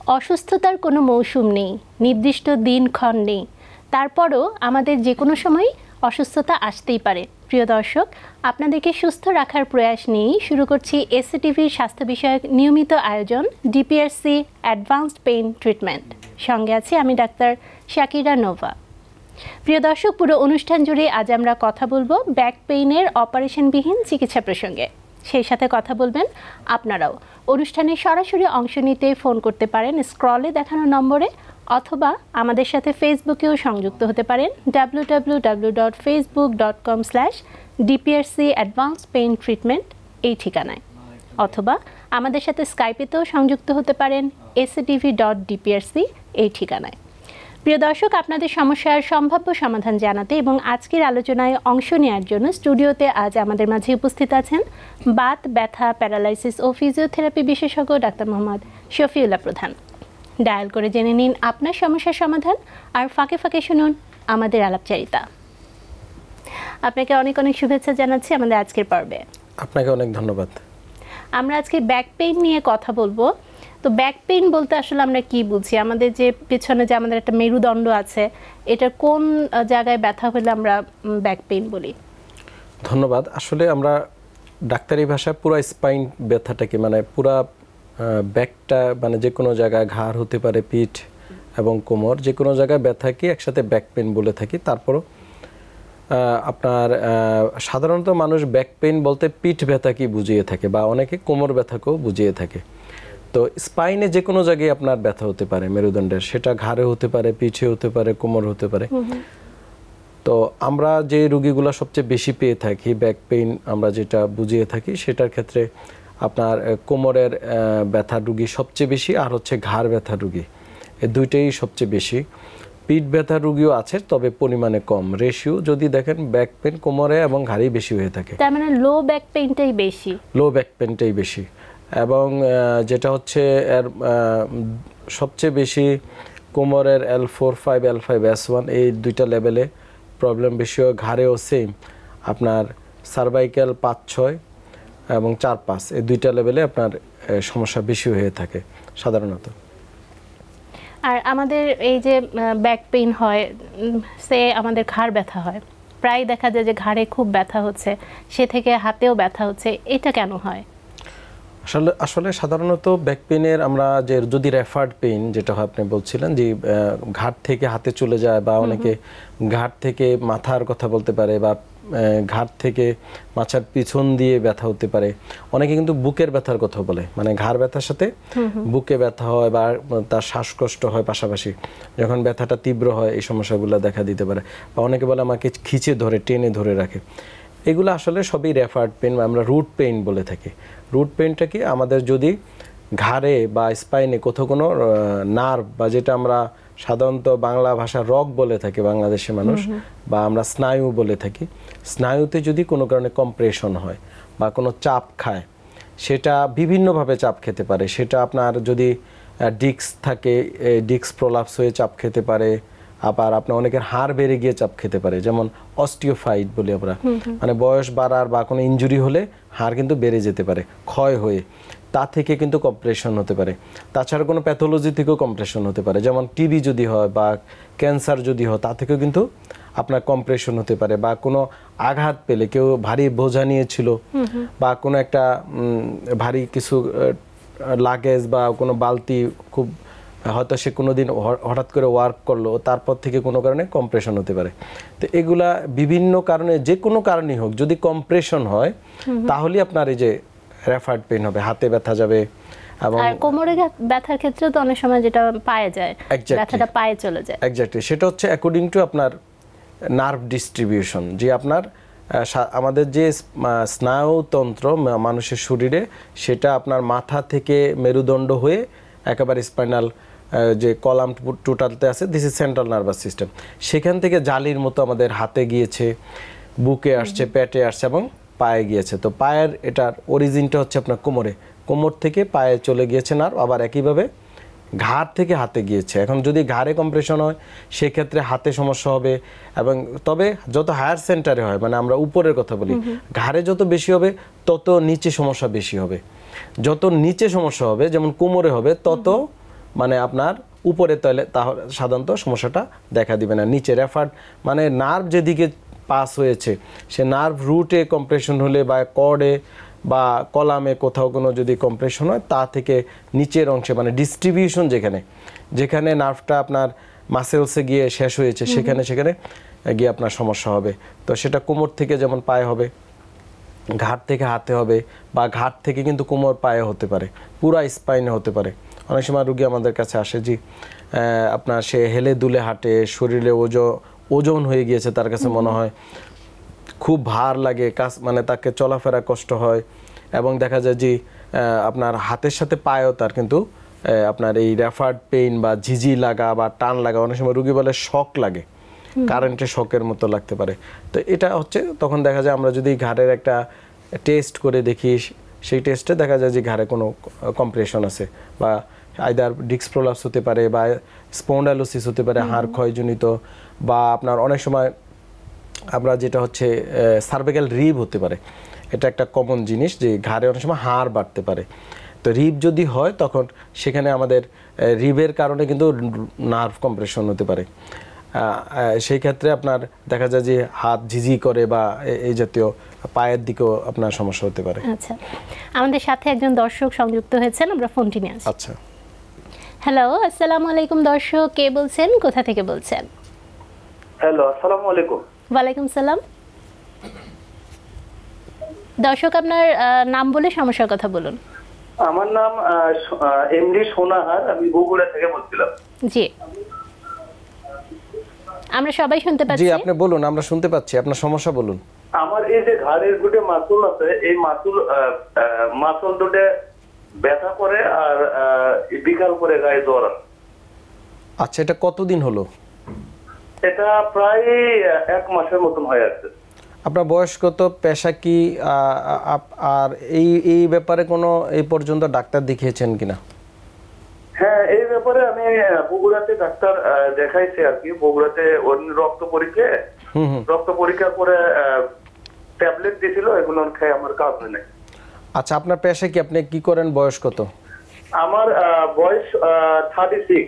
অসুস্থতার কোনো মৌসুম নেই, নির্দিষ্ট দিনক্ষণ নেই, তারপরও আমাদের যে কোনো সময় অসুস্থতা আসতেই পারে। প্রিয় দর্শক, আপনাদেরকে সুস্থ রাখার প্রয়াস নিয়েই শুরু করছি এসসিটিভির স্বাস্থ্য বিষয়ক নিয়মিত আয়োজন ডিপিআরসি অ্যাডভান্সড পেইন ট্রিটমেন্ট। সঙ্গে আছি আমি ডাক্তার শাকিরা নোভা। প্রিয় দর্শক, পুরো অনুষ্ঠান জুড়ে আজ আমরা কথা বলবো ব্যাক পেইনের অপারেশনবিহীন চিকিৎসা প্রসঙ্গে। সেই সাথে কথা বলবেন আপনারাও। অনুষ্ঠানে সরাসরি অংশ নিতে ফোন করতে পারেন স্ক্রলে দেখানো নম্বরে, অথবা আমাদের সাথে ফেসবুকেও সংযুক্ত হতে পারেন www.facebook.com/DPRC Advanced Pain Treatment এই ঠিকানায়, অথবা আমাদের সাথে স্কাইপেতেও সংযুক্ত হতে পারেন sctv.dprc এই ঠিকানায়। প্রিয় দর্শক, আপনাদের সমস্যার সম্ভাব্য সমাধান জানাতে এবং আজকের আলোচনায় অংশ নেওয়ার জন্য স্টুডিওতে আজ আমাদের মাঝে উপস্থিত আছেন বাত, ব্যথা, প্যারালাইসিস ও ফিজিওথেরাপি বিশেষজ্ঞ ডাক্তার মোহাম্মদ শফিউল্লাহ প্রধান। ডায়াল করে জেনে নিন আপনার সমস্যার সমাধান, আর ফাঁকে ফাঁকে শুনুন আমাদের আলাপচারিতা। আপনাকে অনেক অনেক শুভেচ্ছা জানাচ্ছি আমাদের আজকের পর্বে। আপনাকে অনেক ধন্যবাদ। আমরা আজকে ব্যাক পেইন নিয়ে কথা বলবো। তো ব্যাক পেইন বলতে আসলে আমরা কি বুঝি? আমাদের যে পেছনে যে আমাদের একটা মেরুদণ্ড আছে, এটা কোন জায়গায় ব্যথা হলে আমরা ব্যাক পেইন বলি? ধন্যবাদ। আসলে আমরা ডাক্তারি ভাষায় পুরো স্পাইন ব্যথাটাকে, মানে পুরা ব্যাকটা, মানে যে কোনো জায়গায় ঘাড় হতে পারে, পিঠ এবং কোমর, যে কোনো জায়গায় ব্যথাকে একসাথে ব্যাক পেইন বলে থাকি। তারপরও আপনার সাধারণত মানুষ ব্যাক পেইন বলতে পিঠ ব্যথাকে বুঝিয়ে থাকে, বা অনেকে কোমর ব্যথাকেও বুঝিয়ে থাকে। তো স্পাইনে যে কোনো জায়গায় আপনার ব্যথা হতে পারে মেরুদণ্ডের, সেটা ঘাড়ে হতে পারে, পিঠে হতে পারে, কোমর হতে পারে। তো আমরা যে রোগীগুলো সবচেয়ে বেশি পেয়ে থাকি ব্যাক পেইন, আমরা যেটা বুঝিয়ে থাকি, সেটার ক্ষেত্রে আপনার কোমরের ব্যথার রোগী সবচেয়ে বেশি, আর হচ্ছে ঘাড় ব্যথার রোগী, এই দুইটাই সবচেয়ে বেশি। পিঠ ব্যথার রোগীও আছে, তবে পরিমাণে কম। রেশিও যদি দেখেন, ব্যাক পেইন কোমরে এবং ঘাড়েই বেশি হয়ে থাকে। তার মানে লো ব্যাক পেইনটাই বেশি। লো ব্যাক পেইনটাই বেশি, এবং যেটা হচ্ছে এর সবচেয়ে বেশি কোমরের L4, 5, L5, S1 এই দুইটা লেভেলে প্রবলেম বেশি হয়। ঘাড়েও সেম, আপনার সার্ভাইক্যাল 5, 6 এবং 4, 5 এই দুইটা লেভেলে আপনার সমস্যা বেশি হয়ে থাকে সাধারণত। আর আমাদের এই যে ব্যাক পেইন হয়, সে আমাদের ঘাড় ব্যথা হয়, প্রায় দেখা যায় যে ঘাড়ে খুব ব্যথা হচ্ছে, সে থেকে হাতেও ব্যথা হচ্ছে, এটা কেন হয়? আসলে সাধারণত ব্যাক পেইনের আমরা যে যদি রেফার্ড পেইন যেটা হয়, আপনি বলছিলেন যে ঘাট থেকে হাতে চলে যায়, বা অনেকে ঘাট থেকে মাথার কথা বলতে পারে, বা ঘাট থেকে মাথার পিছন দিয়ে ব্যথা হতে পারে। অনেকে কিন্তু বুকের ব্যথার কথা বলে, মানে ঘাড় ব্যথার সাথে বুকে ব্যথা হয়, বা তার শ্বাসকষ্ট হয় পাশাপাশি। যখন ব্যথাটা তীব্র হয়, এই সমস্যাগুলো দেখা দিতে পারে। বা অনেকে বলে আমাকে খিঁচে ধরে, টেনে ধরে রাখে। এগুলো আসলে সবই রেফার্ড পেইন, আমরা রুট পেইন বলে থাকি। রুট পেইনটা কি, আমাদের যদি ঘাড়ে বা স্পাইনে কোথাও কোনো নার্ভ, বা যেটা আমরা সাধারণত বাংলা ভাষা রগ বলে থাকি বাংলাদেশের মানুষ, বা আমরা স্নায়ু বলে থাকি, স্নায়ুতে যদি কোনো কারণে কম্প্রেশন হয় বা কোনো চাপ খায়, সেটা বিভিন্নভাবে চাপ খেতে পারে। সেটা আপনার যদি ডিস্ক থাকে, ডিস্ক প্রলাপস হয়ে চাপ খেতে পারে। আবার আপনার অনেকের হাড় বেড়ে গিয়ে চাপ খেতে পারে, যেমন অস্টিওফাইট বলি আমরা, মানে বয়স বাড়ার বা কোনো ইনজুরি হলে হাড় কিন্তু বেড়ে যেতে পারে ক্ষয় হয়ে, তা থেকে কিন্তু কম্প্রেশন হতে পারে। তাছাড়া কোনো প্যাথোলজি থেকেও কম্প্রেশন হতে পারে, যেমন টিবি যদি হয় বা ক্যান্সার যদি হয়, তা থেকেও কিন্তু আপনার কম্প্রেশন হতে পারে। বা কোনো আঘাত পেলে, কেউ ভারী বোঝা নিয়েছিল, বা কোনো একটা ভারী কিছু লাগেজ বা কোনো বালতি, খুব হয়তো সে কোনোদিন হঠাৎ করে ওয়ার্ক করলো, তারপর থেকে কোনো কারণে কম্প্রেশন হতে পারে। তো এগুলা বিভিন্ন কারণে, যে কোনো কারণেই হোক, যদি কম্প্রেশন হয়, তাহলে আপনার এই যে রেফার্ড পেইন হবে, হাতে ব্যথা যাবে। এবং কোমরে ব্যথার ক্ষেত্রে তো অনেক সময় যেটা পায়ে যায়, ব্যথাটা পায়ে চলে যায়। এক্স্যাক্টলি, সেটা হচ্ছে অ্যাকর্ডিং টু আপনার নার্ভ ডিস্ট্রিবিউশন, যে আপনার আমাদের যে স্নায়ুতন্ত্র মানুষের শরীরে, সেটা আপনার মাথা থেকে মেরুদণ্ড হয়ে একেবারে স্পাইনাল যে কলাম টোটালতে আছে, this is central nervous system, সেখান থেকে জালির মতো আমাদের হাতে গিয়েছে, বুকে আসছে, পেটে আসছে এবং পায়ে গিয়েছে। তো পায়ের এটার অরিজিনটা হচ্ছে আপনার কোমরে, কোমর থেকে পায়ে চলে গিয়েছে নার্ভ, আবার একইভাবে ঘাড় থেকে হাতে গিয়েছে। এখন যদি ঘাড়ে কম্প্রেশন হয়, সেক্ষেত্রে হাতে সমস্যা হবে। এবং তবে যত হায়ার সেন্টারে হয়, মানে আমরা উপরের কথা বলি, ঘাড়ে যত বেশি হবে, তত নিচে সমস্যা বেশি হবে। যত নিচে সমস্যা হবে, যেমন কোমরে হবে, তত মানে আপনার উপরে, তাহলে সাধারণত সমস্যাটা দেখা দিবে না। নিচে রেফার্ড মানে নার্ভ যেদিকে পাস হয়েছে সে নার্ভ রুটে কম্প্রেশন হলে বা কর্ডে বা কলামে কোথাও কোনো যদি কম্প্রেশন হয়, তা থেকে নিচের অংশে মানে ডিস্ট্রিবিউশন যেখানে নার্ভটা আপনার মাসেলসে গিয়ে শেষ হয়েছে সেখানে গিয়ে আপনার সমস্যা হবে। তো সেটা কোমর থেকে যেমন পায়ে হবে, ঘাট থেকে হাতে হবে, বা ঘাট থেকে কিন্তু কোমর পায়ে হতে পারে, পুরা স্পাইনে হতে পারে। অনেক সময় রুগী আমাদের কাছে আসে যে আপনার সে হেলে দুলে হাঁটে, শরীরে ওজন হয়ে গিয়েছে, তার কাছে মনে হয় খুব ভার লাগে, মানে তাকে চলাফেরা কষ্ট হয়, এবং দেখা যায় যে আপনার হাতের সাথে পায়েও তার কিন্তু আপনার এই রেফার্ড পেইন বা ঝিঝি লাগা বা টান লাগা, অনেক সময় রুগী বলে শক লাগে, কারেন্টের শকের মতো লাগতে পারে। তো এটা হচ্ছে তখন দেখা যায় আমরা যদি ঘাড়ের একটা টেস্ট করে দেখি, সেই টেস্টে দেখা যায় যে ঘাড়ে কোনো কম্প্রেশন আছে, বা আইদার ডিস্ক প্রলাপস হতে পারে, বা স্পন্ডাইলোসিস হতে পারে, হাড় ক্ষয়জনিত, বা আপনার অনেক সময় আমরা যেটা হচ্ছে সার্ভিক্যাল রিব হতে পারে। এটা একটা কমন জিনিস যে ঘাড়ে অনেক সময় হাড় বাড়তে পারে। তো রিব যদি হয় তখন সেখানে আমাদের রিবের কারণে কিন্তু নার্ভ কম্প্রেশন হতে পারে। সেই ক্ষেত্রে আপনার দেখা যায় যে হাত ঝিঝি করে, বা এই জাতীয় পায়ের দিকেও আপনার সমস্যা হতে পারে। আচ্ছা, আমাদের সাথে একজন দর্শক সংযুক্ত হয়েছেন, আমরা ফোনটি নিয়ে আসি। আচ্ছা, হ্যালো, আসসালামু আলাইকুম দর্শক, কে বলছেন, কোথা থেকে বলছেন? হ্যালো, আসসালামু আলাইকুম। ওয়ালাইকুম সালাম। দর্শক, আপনার নাম বলে সমস্যার কথা বলুন। আমার নাম এমডি সোনাহার, আমি বগুড়া থেকে বলছিলাম। জি, আমরা সবাই শুনতে জি পাচ্ছি। আপনি বলুন, আমরা শুনতে পাচ্ছি, আপনার সমস্যা বলুন। আমার এই যে ঘাড়ের দুটো মাসুল আছে, এই মাসুল দুটো ব্যথা করে, আর বিকাল করে গায়ে জ্বর আসে। আচ্ছা, এটা কতদিন হলো? এটা প্রায় 1 মাসের মতন হয়ে আছে। আপনার বয়স কত, পেশা কি, আর এই ব্যাপারে কোনো এই পর্যন্ত ডাক্তার দেখিয়েছেন কিনা? হ্যাঁ, এই ব্যাপারে আমি বগুড়াতে ডাক্তার দেখাইছি আর কি। বগুড়াতে রক্ত পরীক্ষা করে ট্যাবলেট দিয়েছিল, এগুলো খেয়ে আমার কাজ হয় নাই। আচ্ছা, আপনার পেশা কি, আপনি কি করেন, বয়স কত? আমার বয়স 36।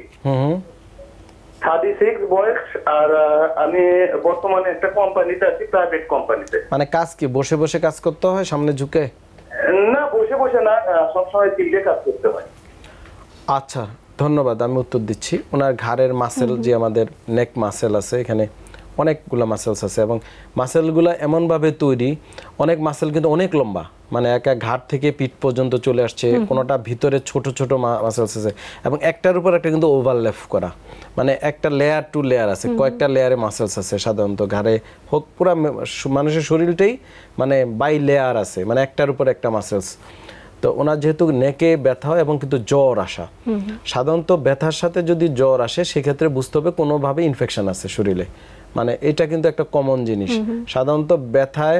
36 বয়স। আর আমি বর্তমানে একটা কোম্পানিতে আছি, প্রাইভেট কোম্পানিতে। মানে কাজ কি, বসে বসে কাজ করতে হয় সামনে ঝুঁকে? না, বসে বসে না, সবসময় চিল্লে কাজ করতে হয়। আচ্ছা, ধন্যবাদ, আমি উত্তর দিচ্ছি। ওনার ঘাড়ের মাসেল, যে আমাদের নেক মাসেল আছে, এখানে অনেকগুলো মাসেলস আছে, এবং মাসেলগুলো এমনভাবে তৈরি, অনেক মাসেল কিন্তু অনেক লম্বা, মানে এক ঘাট থেকে পিঠ পর্যন্ত চলে আসছে, কোনোটা ভিতরে ছোট ছোট মাসেলস আছে, এবং একটার উপর একটা কিন্তু ওভারল্যাপ করা, মানে একটা লেয়ার টু লেয়ার আছে, কয়েকটা লেয়ারে মাসেলস আছে। সাধারণত ঘাড়ে হোক, পুরা মানুষের শরীরটাই মানে বাই লেয়ার আছে, মানে একটার উপর একটা মাসেলস। তো ওনার যেহেতু নেকে ব্যথা হয় এবং কিন্তু জ্বর আসা, সাধারণত ব্যথার সাথে যদি জ্বর আসে সেক্ষেত্রে বুঝতে হবে কোনোভাবে ইনফেকশন আছে শরীরে, মানে এটা কিন্তু একটা কমন জিনিস। সাধারণত ব্যথায়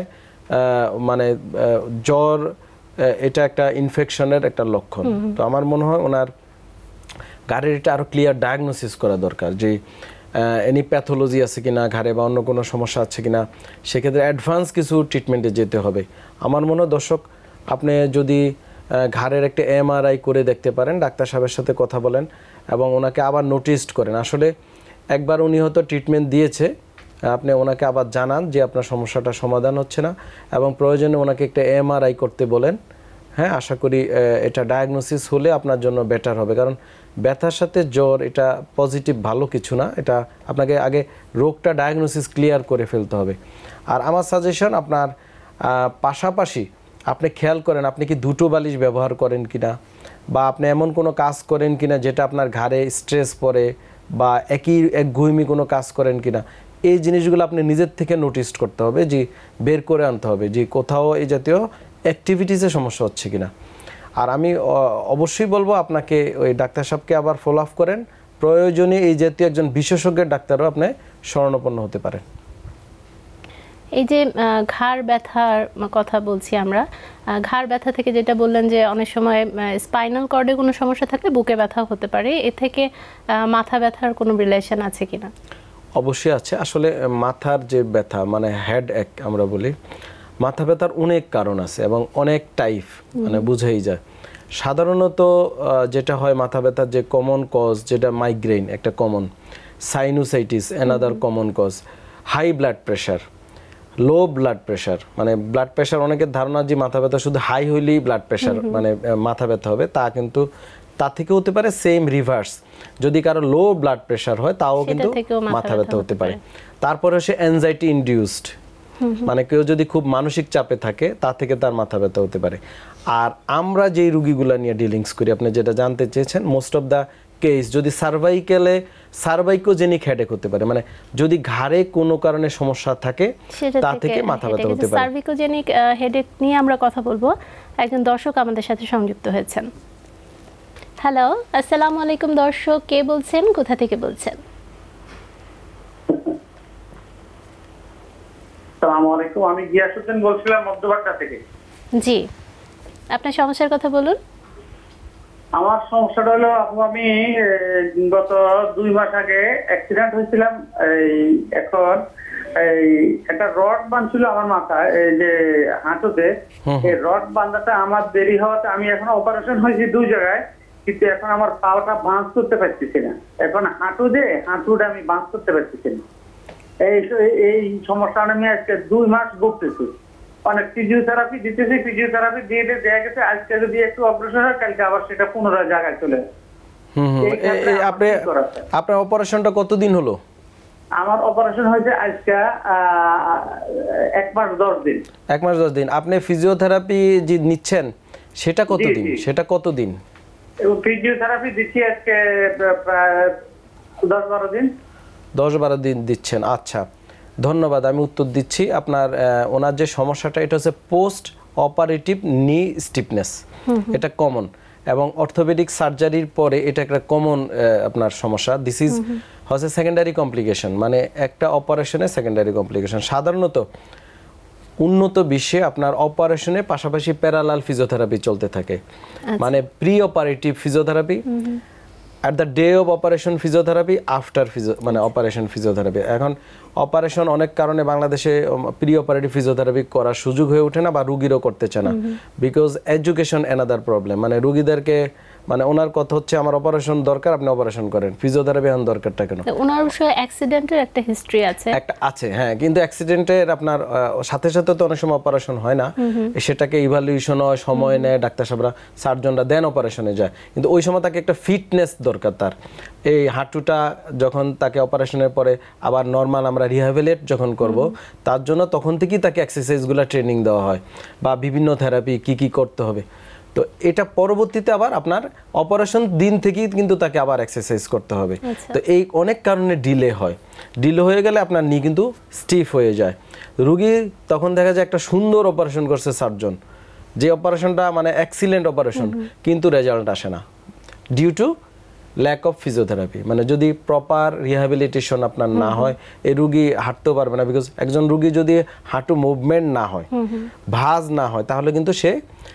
মানে জ্বর, এটা একটা ইনফেকশনের একটা লক্ষণ। তো আমার মনে হয় ওনার ঘাড়ের এটা আরো ক্লিয়ার ডায়াগনোসিস করা দরকার, যে এনি প্যাথোলজি আছে কিনা ঘাড়ে, বা অন্য কোনো সমস্যা আছে কিনা, সেক্ষেত্রে অ্যাডভান্স কিছু ট্রিটমেন্টে যেতে হবে। আমার মনে হয় দর্শক, আপনি যদি ঘাড়ের একটা এমআরআই করে দেখতে পারেন, ডাক্তার সাহেবের সাথে কথা বলেন এবং ওনাকে আবার নোটিস করেন। আসলে একবার উনি হয়তো ট্রিটমেন্ট দিয়েছে, আপনি ওনাকে আবার জানান যে আপনার সমস্যাটা সমাধান হচ্ছে না, এবং প্রয়োজনে ওনাকে একটা এমআরআই করতে বলেন। হ্যাঁ, আশা করি এটা ডায়াগনোসিস হলে আপনার জন্য বেটার হবে, কারণ ব্যথার সাথে জ্বর এটা পজিটিভ ভালো কিছু না। এটা আপনাকে আগে রোগটা ডায়াগনোসিস ক্লিয়ার করে ফেলতে হবে। আর আমার সাজেশন, আপনার পাশাপাশি আপনি খেয়াল করেন আপনি কি দুটো বালিশ ব্যবহার করেন কিনা, বা আপনি এমন কোনো কাজ করেন কিনা যেটা আপনার ঘাড়ে স্ট্রেস পড়ে, বা একঘেয়েমি কোনো কাজ করেন কিনা। এই জিনিসগুলো আপনি নিজের থেকে নোটিস করতে হবে, যে বের করে আনতে হবে যে কোথাও এই জাতীয় অ্যাক্টিভিটিসে সমস্যা হচ্ছে কিনা। আর আমি অবশ্যই বলবো আপনাকে ওই ডাক্তার সাহেবকে আবার ফলো আপ করেন, প্রয়োজনে এই জাতীয় একজন বিশেষজ্ঞের ডাক্তারও আপনি শরণাপন্ন হতে পারেন। এই যে ঘাড় ব্যথার কথা বলছি আমরা, ঘাড় ব্যথা থেকে যেটা বললেন যে অনেক সময় স্পাইনাল কর্ডে কোনো সমস্যা থাকলে বুকে ব্যথা হতে পারে, এ থেকে মাথা ব্যথার কোনো রিলেশন আছে কিনা? অবশ্যই আছে। আসলে মাথার যে ব্যথা, মানে হেড এক আমরা বলি, মাথা ব্যথার অনেক কারণ আছে এবং অনেক টাইপ, মানে বুঝেই যায়। সাধারণত যেটা হয় মাথা ব্যথার যে কমন কজ, যেটা মাইগ্রেন একটা common, sinusitis another common cause, high blood pressure, low blood pressure, মানে ব্লাড প্রেশার অনেকের ধারণা যে মাথা ব্যথা শুধু হাই হইলেই ব্লাড প্রেশার মানে মাথা ব্যথা হবে, তা কিন্তু তার থেকে হতে পারে সেম রিভার্স। যদি কারো লো ব্লাড প্রেশার হয় তাও কিন্তু মাথা ব্যথা হতে পারে। তারপরে সে অ্যাংজাইটি ইনডিউসড, মানে কেউ যদি খুব মানসিক চাপে থাকে তা থেকে তার মাথা ব্যথা হতে পারে। আর আমরা যেই রুগীগুলা নিয়ে ডিলিংস করি, আপনি যেটা জানতে চেয়েছেন, মোস্ট অফ দ্য কেস যদি সার্ভাইকোজেনিক হেডেক হতে পারে, মানে যদি ঘাড়ে কোনো কারণে সমস্যা থাকে তা থেকে মাথা ব্যথা হতে পারে। সার্ভিকোজেনিক হেডেক নিয়ে আমরা কথা বলবো। একজন দর্শক আমাদের সাথে সংযুক্ত হয়েছেন। হ্যালো, আসসালামু আলাইকুম দর্শক, কে বলছেন, কোথা থেকে বলছেন? আসসালামু আলাইকুম, আমি গিয়াসউদ্দিন বলছিলাম মধ্যবাড্ডা থেকে। জি, আপনার সমস্যার কথা বলুন। আমার সমস্যাটা হলো আপু, আমি গত 2 মাস আগে অ্যাক্সিডেন্ট হয়েছিলাম। এখন একটা রড বাঁধছিল আমার মাথায়, এই যে হাঁটুতে, এই রড বাঁধাটা আমার দেরি হওয়াতে আমি এখন অপারেশন হয়েছি 2 জায়গায়, কিন্তু এখন আমার পাওটা বাঁধ করতে পারতেছি না। এখন হাঁটুটা আমি বাঁধ করতে পারতেছি না। এই সমস্যা আমি আজকে 2 মাস ভুগতেছি। অনেক ফিজিওথেরাপি দিতেছি, ফিজিওথেরাপি দিয়ে দেয়া গেছে। আজকে যদি একটু অপারেশন হয়, কালকে আবার সেটা পুনরায় জায়গায় চলে আসে। আপনার অপারেশনটা কতদিন হলো? আমার অপারেশন হয়েছে আজকে 1 মাস 10 দিন। 1 মাস 10 দিন। আপনি ফিজিওথেরাপি যে নিচ্ছেন সেটা কতদিন? ফিজিওথেরাপি দিচ্ছি আজকে প্রায় 10-12 দিন। 10-12 দিন দিচ্ছেন, আচ্ছা ধন্যবাদ। আমি উত্তর দিচ্ছি। আপনার ওনার যে সমস্যাটা, এটা হচ্ছে পোস্ট অপারেটিভ নি স্টিফনেস, এটা কমন এবং অর্থোপেডিক সার্জারির পরে এটা একটা কমন আপনার সমস্যা। দিস ইজ হচ্ছে সেকেন্ডারি কমপ্লিকেশন, মানে একটা অপারেশনের সেকেন্ডারি কমপ্লিকেশন। সাধারণত উন্নত বিশ্বে আপনার অপারেশনের পাশাপাশি প্যারালাল ফিজিওথেরাপি চলতে থাকে, মানে pre operative physiotherapy, at the day of operation physiotherapy, after মানে অপারেশন ফিজিওথেরাপি। এখন অপারেশন অনেক কারণে বাংলাদেশে প্রি অপারেটিভ ফিজিওথেরাপি করার সুযোগ হয়ে ওঠে না, বা রুগীরও করতে চায় না, বিকজ এডুকেশন অ্যানাদার প্রবলেম। মানে রুগীদেরকে, মানে ওনার কথা হচ্ছে আমার অপারেশন দরকার, আপনি অপারেশন করেন, ফিজিওথেরাপি এখন দরকারটা কেন? ওনার অবশ্যই অ্যাক্সিডেন্টের একটা হিস্ট্রি আছে। হ্যাঁ, কিন্তু অ্যাক্সিডেন্টের আপনার সাথে সাথে তো অনেক সময় অপারেশন হয় না, সেটাকে ইভালুয়েশন হয়, সময় নেয়, ডাক্তার সাহেবরা সার্জনরা দেন অপারেশনে যায়, কিন্তু ওই সময় তাকে একটা ফিটনেস দরকার। তার এই হাঁটুটা যখন তাকে অপারেশনের পরে আবার নর্মাল আমরা রিহ্যাবিলিটেট যখন করব, তার জন্য তখন থেকেই তাকে এক্সারসাইজগুলো ট্রেনিং দেওয়া হয়, বা বিভিন্ন থেরাপি কি করতে হবে। তো এটা পরবর্তীতে আবার আপনার অপারেশন দিন থেকেই কিন্তু তাকে আবার এক্সারসাইজ করতে হবে। তো এই অনেক কারণে ডিলে হয়ে গেলে আপনার নি কিন্তু স্টিফ হয়ে যায়। রুগী তখন দেখা যায় একটা সুন্দর অপারেশন করছে সার্জন, যে অপারেশনটা মানে এক্সিলেন্ট অপারেশন, কিন্তু রেজাল্ট আসে না due to lack of physiotherapy. মানে যদি প্রপার রিহ্যাবিলিটেশন আপনার না হয়, এই রুগী হাঁটতেও পারবে না, বিকজ একজন রুগী যদি হাঁটু মুভমেন্ট না হয়, ভাঁজ না হয়, তাহলে কিন্তু সে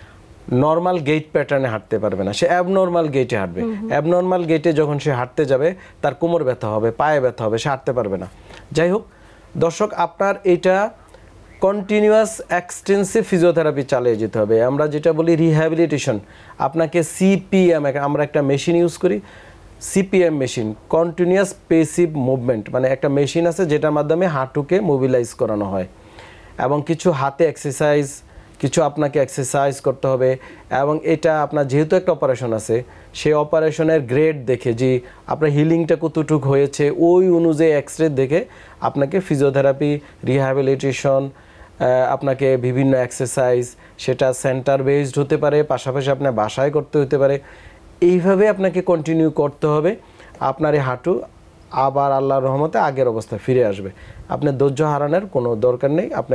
নর্মাল গেট প্যাটার্নে হাঁটতে পারবে না, সে অ্যাবনর্মাল গেটে হাঁটবে। অ্যাবনর্মাল গেটে যখন সে হাঁটতে যাবে, তার কোমর ব্যথা হবে, পায়ে ব্যথা হবে, সে হাঁটতে পারবে না। যাই হোক দর্শক, আপনার এটা কন্টিনিউয়াস এক্সটেন্সিভ ফিজিওথেরাপি চালিয়ে যেতে হবে। আমরা যেটা বলি রিহ্যাবিলিটেশন, আপনাকে সিপিএম, আমরা একটা মেশিন ইউজ করি, CPM machine, continuous passive movement, মানে একটা মেশিন আছে যেটার মাধ্যমে হাঁটুকে মোবিলাইজ করানো হয়, এবং কিছু হাতে এক্সারসাইজ, কিছু আপনাকে এক্সারসাইজ করতে হবে। এবং এটা আপনার যেহেতু একটা অপারেশন আছে, সেই অপারেশনের গ্রেড দেখে যে আপনার হিলিংটা কতটুকু হয়েছে, ওই অনুযায়ী এক্সরে দেখে আপনাকে ফিজিওথেরাপি, রিহ্যাবিলিটেশন, আপনাকে বিভিন্ন এক্সারসাইজ, সেটা সেন্টার বেসড হতে পারে, পাশাপাশি আপনার বাসায় করতে হতে পারে। এইভাবে আপনাকে কন্টিনিউ করতে হবে। আপনার এই হাঁটু আবার আল্লাহর রহমতে আগের অবস্থায় ফিরে আসবে। আপনার ধৈর্য হারানোর কোনো দরকার নেই। আপনি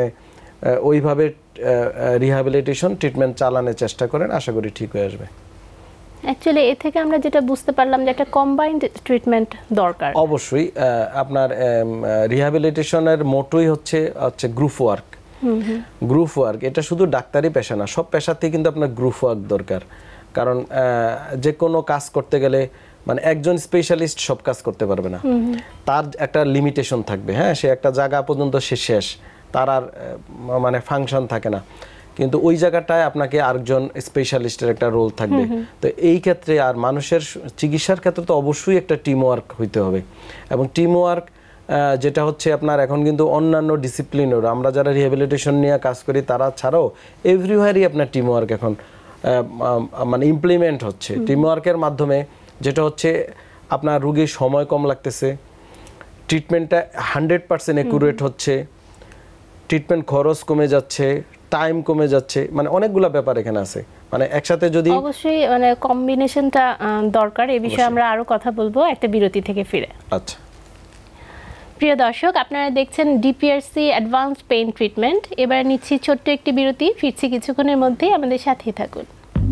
ওইভাবে রিহ্যাবিলিটেশন ট্রিটমেন্ট চালানোর চেষ্টা করেন, আশা করি ঠিক হয়ে আসবে। অ্যাকচুয়ালি এ থেকে আমরা যেটা বুঝতে পারলাম যে একটা কম্বাইন্ড ট্রিটমেন্ট দরকার। অবশ্যই আপনার রিহ্যাবিলিটেশনের মোটোই হচ্ছে গ্রুপ ওয়ার্ক। গ্রুপ ওয়ার্ক এটা শুধু ডাক্তারি পেশা না, সব পেশাতেই কিন্তু আপনার গ্রুপ ওয়ার্ক দরকার। কারণ যে কোনো কাজ করতে গেলে মানে একজন স্পেশালিস্ট সব কাজ করতে পারবে না, তার একটা লিমিটেশন থাকবে। হ্যাঁ, সে একটা জায়গা পর্যন্ত সে শেষ, তার আর মানে ফাংশন থাকে না। কিন্তু ওই জায়গাটায় আপনাকে আরেকজন স্পেশালিস্টের একটা রোল থাকবে। তো এই ক্ষেত্রে আর মানুষের চিকিৎসার ক্ষেত্রে তো অবশ্যই একটা টিম ওয়ার্ক হইতে হবে, এবং টিম ওয়ার্ক যেটা হচ্ছে আপনার এখন কিন্তু অন্যান্য ডিসিপ্লিনেরও, আমরা যারা রিহ্যাবিলিটেশন নিয়ে কাজ করি তারা ছাড়াও এভরিওয়ারই আপনার টিম ওয়ার্ক এখন মানে ইমপ্লিমেন্ট হচ্ছে। টিম ওয়ার্কের মাধ্যমে যেটা হচ্ছে আপনার রোগীর সময় কম লাগতেছে, ট্রিটমেন্টটা 100% অ্যাকুরেট হচ্ছে, ট্রিটমেন্ট খরচ কমে যাচ্ছে, টাইম কমে যাচ্ছে, মানে অনেকগুলো ব্যাপার এখানে আছে। মানে একসাথে যদি অবশ্যই মানে কম্বিনেশনটা দরকার, এই বিষয়ে আমরা আরো কথা বলবো একটা বিরতি থেকে ফিরে। আচ্ছা, প্রিয় দর্শক, আপনারা দেখছেন ডিপিআরসি অ্যাডভান্স পেইন ট্রিটমেন্ট। এবার নিচ্ছি ছোট্ট একটি বিরতি, ফিরছি কিছুক্ষণের মধ্যেই, আমাদের সাথেই থাকুন।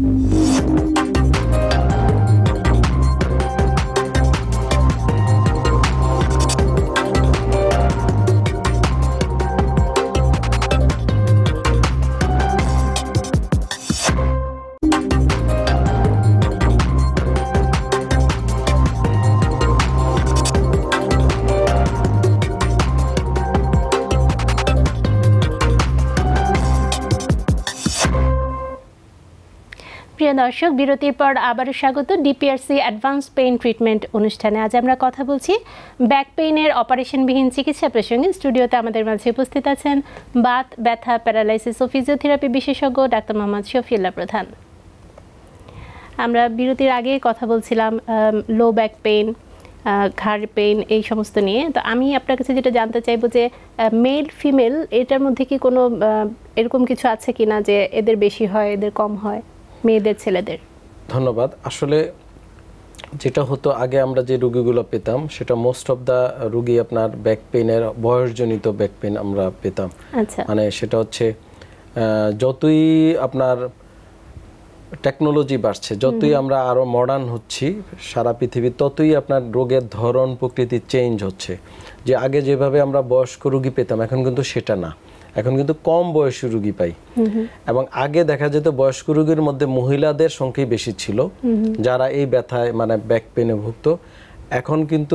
প্রিয় দর্শক, বিরতির পর আবারও স্বাগত ডিপিআরসি অ্যাডভান্স পেইন ট্রিটমেন্ট অনুষ্ঠানে। আজ আমরা কথা বলছি ব্যাক পেইনের অপারেশনবিহীন চিকিৎসা প্রসঙ্গে। স্টুডিওতে আমাদের মাঝে উপস্থিত আছেন বাত, ব্যথা, প্যারালাইসিস ও ফিজিওথেরাপি বিশেষজ্ঞ ডাক্তার মোহাম্মদ শফিউল্লাহ প্রধান। আমরা বিরতির আগে কথা বলছিলাম লো ব্যাক পেইন, ঘাড় পেইন, এই সমস্ত নিয়ে। তো আমি আপনার কাছে যেটা জানতে চাইবো যে মেল ফিমেল এটার মধ্যে কি কোনো এরকম কিছু আছে কিনা যে এদের বেশি হয় এদের কম হয়, মেয়েদের ছেলেদের? ধন্যবাদ। আসলে যেটা হতো আগে আমরা যে রোগীগুলো পেতাম সেটা মোস্ট অফ দা রোগী আপনার ব্যাক পেইনের বয়সজনিত ব্যাক পেইন আমরা পেতাম। আচ্ছা, মানে সেটা হচ্ছে যতই আপনার টেকনোলজি বাড়ছে, যতই আমরা আরো মডার্ন হচ্ছি সারা পৃথিবী, ততই আপনার রোগের ধরন প্রকৃতি চেঞ্জ হচ্ছে। যে আগে যেভাবে আমরা বয়স্ক রোগী পেতাম এখন কিন্তু সেটা না, এখন কিন্তু কম বয়সী রোগী পাই। এবং আগে দেখা যেত বয়স্ক রোগীর মধ্যে মহিলাদের সংখ্যাই বেশি ছিল যারা এই ব্যথায় মানে ব্যাক পেনে ভুগত। এখন কিন্তু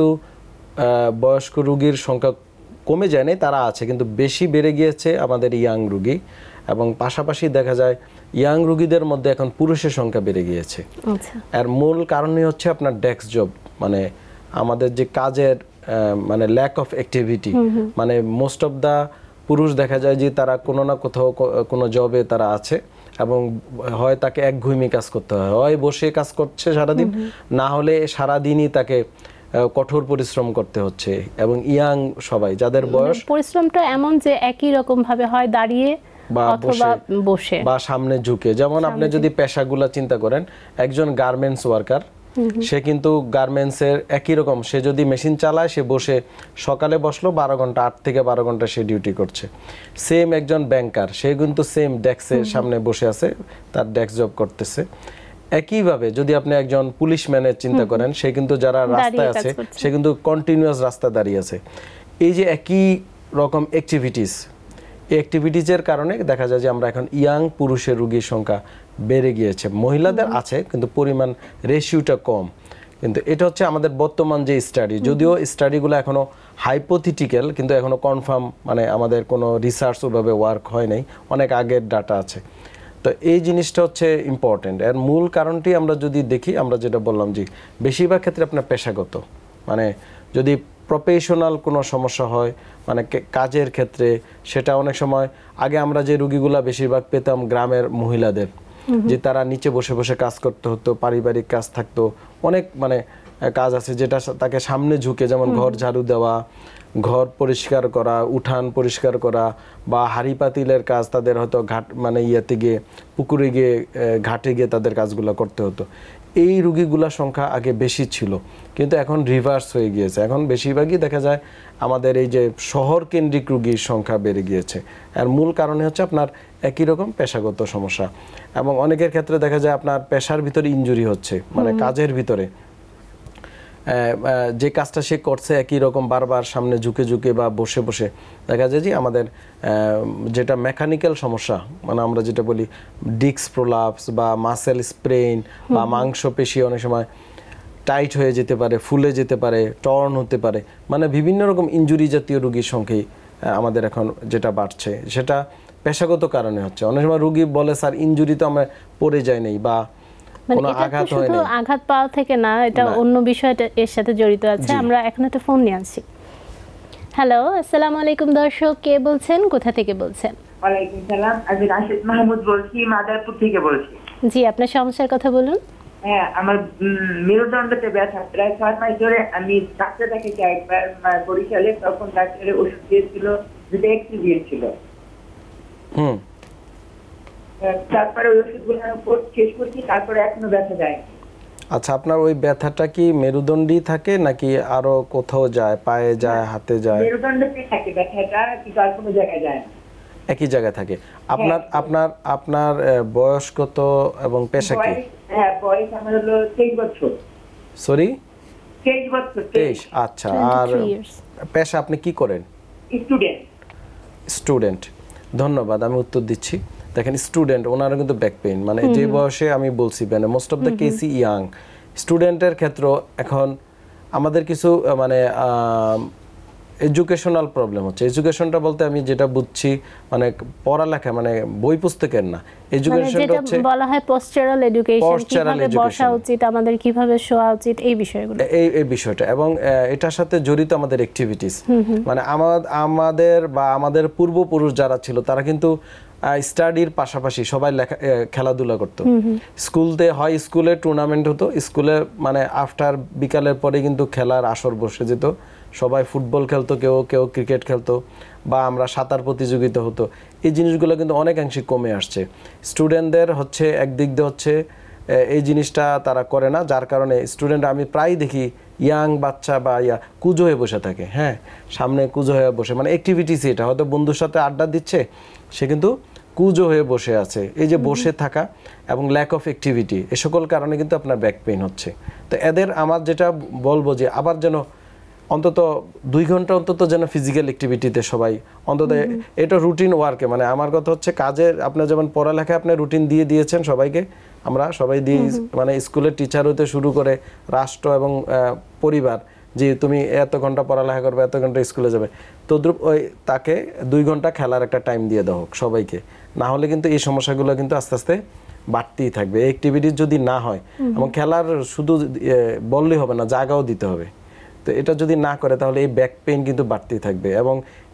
বয়স্ক রোগীর সংখ্যা কমে যায় নাই, তারা আছে, কিন্তু বেশি বেড়ে গিয়েছে আমাদের ইয়াং রোগী। এবং পাশাপাশি দেখা যায় ইয়াং রোগীদের মধ্যে এখন পুরুষের সংখ্যা বেড়ে গিয়েছে। এর মূল কারণই হচ্ছে আপনার ডেস্ক জব, মানে আমাদের যে কাজের মানে ল্যাক অফ অ্যাক্টিভিটি। মানে মোস্ট অফ দা পুরুষ দেখা যায় যে তারা কোনো না কোথাও কোনো জবে তারা আছে, এবং হয় তাকে একঘুমি কাজ করতে হয় বসে কাজ করছে সারাদিন, না হলে সারাদিনই তাকে কঠোর পরিশ্রম করতে হচ্ছে। এবং ইয়াং সবাই যাদের বয়স, পরিশ্রমটা এমন যে একই রকম ভাবে হয় দাঁড়িয়ে অথবা বসে বা সামনে ঝুঁকে। যেমন আপনি যদি পেশাগুলো চিন্তা করেন, একজন গার্মেন্টস ওয়ার্কার সে কিন্তু গার্মেন্টসের একই রকম, সে যদি মেশিন চালায় সে বসে সকালে বসলো 12 ঘন্টা, 8 থেকে 12 ঘন্টা সে ডিউটি করছে। সেম একজন ব্যাংকার, সে কিন্তু সেম ডেস্কের সামনে বসে আছে, তার ডেস্ক জব করতেছে। একইভাবে যদি আপনি একজন পুলিশম্যানের চিন্তা করেন, সে কিন্তু যারা রাস্তায় আছে সে কিন্তু কন্টিনিউয়াস রাস্তায় দাঁড়িয়ে আছে। এই যে একই রকম অ্যাক্টিভিটিস, এই অ্যাক্টিভিটিজের কারণে দেখা যায় যে আমরা এখন ইয়াং পুরুষের রোগীর সংখ্যা বেড়ে গিয়েছে। মহিলাদের আছে কিন্তু পরিমাণ রেশিওটা কম। কিন্তু এটা হচ্ছে আমাদের বর্তমান যে স্টাডি, যদিও স্টাডিগুলো এখনো হাইপোথেটিক্যাল, কিন্তু এখনো কনফার্ম মানে আমাদের কোনো রিসার্চ ওভাবে ওয়ার্ক হয় নাই, অনেক আগের ডাটা আছে। তো এই জিনিসটা হচ্ছে ইম্পর্টেন্ট। এর মূল কারণটি আমরা যদি দেখি, আমরা যেটা বললাম যে বেশিরভাগ ক্ষেত্রে আপনার পেশাগত, মানে যদি প্রফেশনাল কোনো সমস্যা হয় মানে কাজের ক্ষেত্রে, সেটা অনেক সময় আগে আমরা যে রোগীগুলা বেশিরভাগ পেতাম গ্রামের মহিলাদের, যে তারা নিচে বসে বসে কাজ করতে হতো, পারিবারিক কাজ থাকতো, অনেক মানে কাজ আছে যেটা তাকে সামনে ঝুঁকে, যেমন ঘর ঝাড়ু দেওয়া, ঘর পরিষ্কার করা, উঠান পরিষ্কার করা, বা হাঁড়ি পাতিলের কাজ তাদের হয়তো ঘাট মানে ইয়েতে গিয়ে পুকুরে গিয়ে ঘাটে গিয়ে তাদের কাজগুলো করতে হতো। এই রোগীগুলোর সংখ্যা আগে বেশি ছিল, কিন্তু এখন রিভার্স হয়ে গিয়েছে। এখন বেশিরভাগই দেখা যায় আমাদের এই যে শহর কেন্দ্রিক রোগীর সংখ্যা বেড়ে গিয়েছে। আর মূল কারণে হচ্ছে আপনার একই রকম পেশাগত সমস্যা, এবং অনেকের ক্ষেত্রে দেখা যায় আপনার পেশার ভিতরে ইনজুরি হচ্ছে, মানে কাজের ভিতরে যে কাজটা সে করছে একই রকম বারবার সামনে ঝুঁকে ঝুঁকে বা বসে বসে, দেখা যায় যে আমাদের যেটা মেকানিক্যাল সমস্যা, মানে আমরা যেটা বলি ডিস্ক প্রোলাপস বা মাসেল স্প্রেন বা মাংসপেশি অনেক সময় টাইট হয়ে যেতে পারে, ফুলে যেতে পারে, টর্ন হতে পারে, মানে বিভিন্ন রকম ইনজুরি জাতীয় রোগীর সংখ্যাই আমাদের এখন যেটা বাড়ছে, সেটা পেশাগত কারণে হচ্ছে। অনেক সময় রোগী বলে স্যার ইনজুরি তো আমরা পড়ে যাই নাই বা মানে কোনো এটা তো আঘাত হয় শুধু নাই। আঘাত পাওয়া থেকে না, এটা না। অন্য বিষয়টা এর সাথে জড়িত আছে। জি। আমরা এখন একটা ফোন নিয়ে আসছি। হ্যালো, আসসালামু আলাইকুম দর্শক, কে বলছেন, কোথা থেকে বলছেন? ওয়ালাইকুম সালাম, আমি রাশেদ মাহমুদ বলছি, মাদারপুর থেকে বলছি। জি, আপনার সমস্যার কথা বলুন। হ্যাঁ, আমার মেরুদণ্ডতে ব্যথা প্রায় 6 মাস ধরে। আমি ডাক্তার দেখাইছি একবার বরিশালে, তখন ডাক্তারের ওষুধ দিয়েছিল, যেটা এক্সিভির ছিল। তারপরে ওই ওষুধগুলো শেষ করছি, তারপরে এখনো ব্যথা যায়। আচ্ছা, আপনার ওই ব্যথাটা কি মেরুদণ্ডই থাকে নাকি আরো কোথাও যায়, পায়ে যায়, হাতে যায়? মেরুদণ্ডতে থাকে ব্যথাটা, কিন্তু আর কোনো জায়গায় যায় না। একই জায়গায় থাকে। আপনার আপনার আপনার বয়স কত এবং পেশা কি? হ্যাঁ, বয়স আমার হলো 23 বছর। সরি, 23 বছর। 23। আচ্ছা, আর 23 years। পেশা আপনি কি করেন? স্টুডেন্ট। স্টুডেন্ট। ধন্যবাদ, আমি উত্তর দিচ্ছি। দেখেন, স্টুডেন্ট ওনারা কিন্তু ব্যাক পেইন, মানে যে বয়সে আমি বলছি, মানে মোস্ট অফ দ্য কেসই ইয়াং। স্টুডেন্টের ক্ষেত্রে এখন আমাদের কিছু মানে এডুকেশনাল প্রবলেম হচ্ছে। এডুকেশনটা বলতে আমি যেটা বুঝছি মানে পড়ালেখা, মানে বই পুস্তকের না। এডুকেশনটা যেটা হচ্ছে বলা হয় পোস্টারাল এডুকেশন, Postural কিভাবে বসা education। উচিত, আমাদের কিভাবে শোয়া উচিত, এই বিষয়গুলো। এই বিষয়টা, এবং এটার সাথে জড়িত আমাদের অ্যাক্টিভিটিস। মানে আমাদের বা আমাদের পূর্বপুরুষ যারা ছিল তারা কিন্তু স্টাডির পাশাপাশি সবাই খেলাধুলা করতো। স্কুলে টুর্নামেন্ট হতো, স্কুলে মানে আফটার বিকালের পরে কিন্তু খেলার আসর বসে যেত। সবাই ফুটবল খেলতো, কেউ কেউ ক্রিকেট খেলতো, বা আমরা সাঁতার প্রতিযোগিতা হতো। এই জিনিসগুলো কিন্তু অনেকাংশে কমে আসছে। স্টুডেন্টদের হচ্ছে একদিক দিয়ে হচ্ছে এই জিনিসটা তারা করে না, যার কারণে স্টুডেন্ট আমি প্রায় দেখি ইয়াং বাচ্চা বা কুজো হয়ে বসে থাকে। হ্যাঁ, সামনে কুজো হয়ে বসে, মানে অ্যাক্টিভিটিস এটা হয়তো বন্ধুর সাথে আড্ডা দিচ্ছে, সে কিন্তু কুজো হয়ে বসে আছে। এই যে বসে থাকা এবং ল্যাক অফ অ্যাক্টিভিটি, এ সকল কারণে কিন্তু আপনার ব্যাক পেইন হচ্ছে। তো এদের আমার যেটা বলবো যে আবার যেন অন্তত 2 ঘন্টা অন্তত যেন ফিজিক্যাল অ্যাক্টিভিটিতে সবাই অন্তত, এটা রুটিন ওয়ার্কে, মানে আমার কথা হচ্ছে কাজের, আপনার যেমন পড়ালেখায় আপনি রুটিন দিয়ে দিয়েছেন সবাইকে, আমরা সবাই দিয়ে, মানে স্কুলের টিচার হতে শুরু করে রাষ্ট্র এবং পরিবার, যে তুমি এত ঘন্টা পড়ালেখা করবে, এত ঘন্টা স্কুলে যাবে, তদ্রুপ ওই তাকে 2 ঘন্টা খেলার একটা টাইম দিয়ে দেওয়া হোক সবাইকে। না হলে কিন্তু এই সমস্যাগুলো কিন্তু আস্তে আস্তে বাড়তেই থাকবে। এই অ্যাক্টিভিটিস যদি না হয়, এবং খেলার শুধু বললেই হবে না, জায়গাও দিতে হবে। তো এটা যদি না করে তাহলে এই ব্যাক পেইন কিন্তু বাড়তেই থাকবে। এবং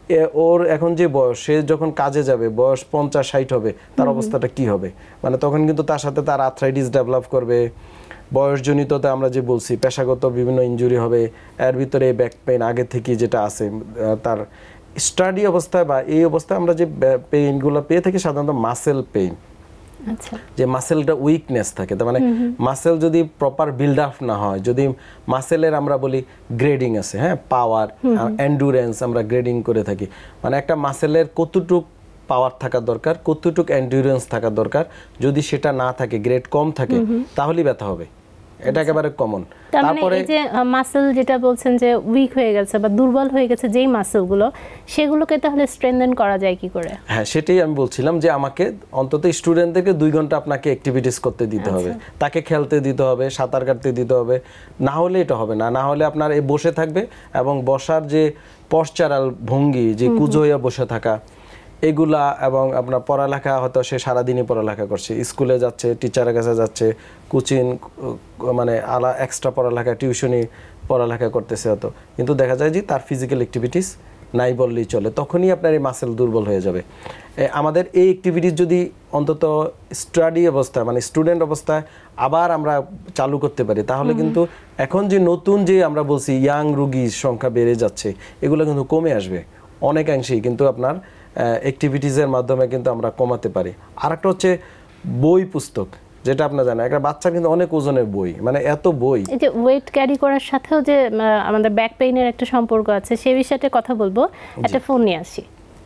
ওর এখন যে বয়স, সে যখন কাজে যাবে, বয়স 50-60 হবে, তার অবস্থাটা কি হবে? মানে তখন কিন্তু তার সাথে তার আর্থ্রাইটিস ডেভেলপ করবে, বয়সজনিততে আমরা যে বলছি পেশাগত বিভিন্ন ইনজুরি হবে। এর ভিতরে ব্যাক পেইন আগে থেকে যেটা আছে, তার স্টাডি অবস্থায় বা এই অবস্থায় আমরা যে পেইনগুলো পেয়ে থাকি সাধারণত মাসেল পেইন। আচ্ছা, যে মাসেলটা উইকনেস থাকে, তার মানে মাসেল যদি প্রপার বিল্ড আপ না হয়, যদি মাসেলের আমরা বলি গ্রেডিং আছে, হ্যাঁ, পাওয়ার, এন্ডুরেন্স আমরা গ্রেডিং করে থাকি। মানে একটা মাসেলের কতটুক পাওয়ার থাকা দরকার, কতটুক এন্ডুরেন্স থাকা দরকার, যদি সেটা না থাকে, গ্রেড কম থাকে, তাহলেই ব্যথা হবে। এটা একেবারে কমন। তারপরে এই যে মাসল যেটা বলছেন যে উইক হয়ে গেছে বা দুর্বল হয়ে গেছে যেই মাসলগুলো, সেগুলোকে তাহলে স্ট্রেনথেন করা যায় কি করে? হ্যাঁ, সেটাই আমি বলছিলাম যে আমাকে অন্তত স্টুডেন্টদেরকে 2 ঘন্টা আপনাকে অ্যাক্টিভিটিস করতে দিতে হবে, তাকে খেলতে দিতে হবে, সাঁতার কাটতে দিতে হবে। না হলে এটা হবে না। না হলে আপনার এই বসে থাকবে, এবং বসার যে পশ্চারাল ভঙ্গি, যে কুজো হয়ে বসে থাকা, এগুলা, এবং আপনার পড়ালেখা, হয়তো সে সারাদিনই পড়ালেখা করছে, স্কুলে যাচ্ছে, টিচারের কাছে যাচ্ছে, কোচিং, মানে এক্সট্রা পড়ালেখা, টিউশনি পড়ালেখা করতেছে হয়তো, কিন্তু দেখা যায় যে তার ফিজিক্যাল অ্যাক্টিভিটিস নাই বললেই চলে। তখনই আপনার এই মাসেল দুর্বল হয়ে যাবে। আমাদের এই অ্যাক্টিভিটিস যদি অন্তত স্টাডি অবস্থায়, মানে স্টুডেন্ট অবস্থায় আবার আমরা চালু করতে পারি, তাহলে কিন্তু এখন যে নতুন যে আমরা বলছি ইয়াং রোগীর সংখ্যা বেড়ে যাচ্ছে, এগুলো কিন্তু কমে আসবে অনেকাংশেই, কিন্তু আপনার অ্যাক্টিভিটিসের মাধ্যমে কিন্তু আমরা কমাতে পারি। আর একটা হচ্ছে বই পুস্তক, যেটা আপনারা জানেন, একটা বাচ্চা কিন্তু অনেক ওজনের বই, মানে এত বই, এই যে ওয়েট ক্যারি করার সাথেও যে আমাদের ব্যাক পেইনের একটা সম্পর্ক আছে, সেই বিষয়টা কথা বলবো। একটা ফোন নিয়ে আসি।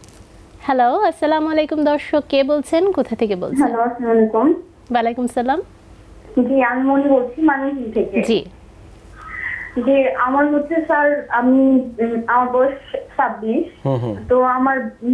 হ্যালো, আসসালামু আলাইকুম দর্শক, কে বলছেন, কোথা থেকে বলছেন? হ্যালো, আসসালামু আলাইকুম। ওয়ালাইকুম সালাম। জি, আমি মনি বলছি, ময়মনসিংহ থেকে। জি, যে আমার হচ্ছে স্যার, আমার বয়স 26। তো আমার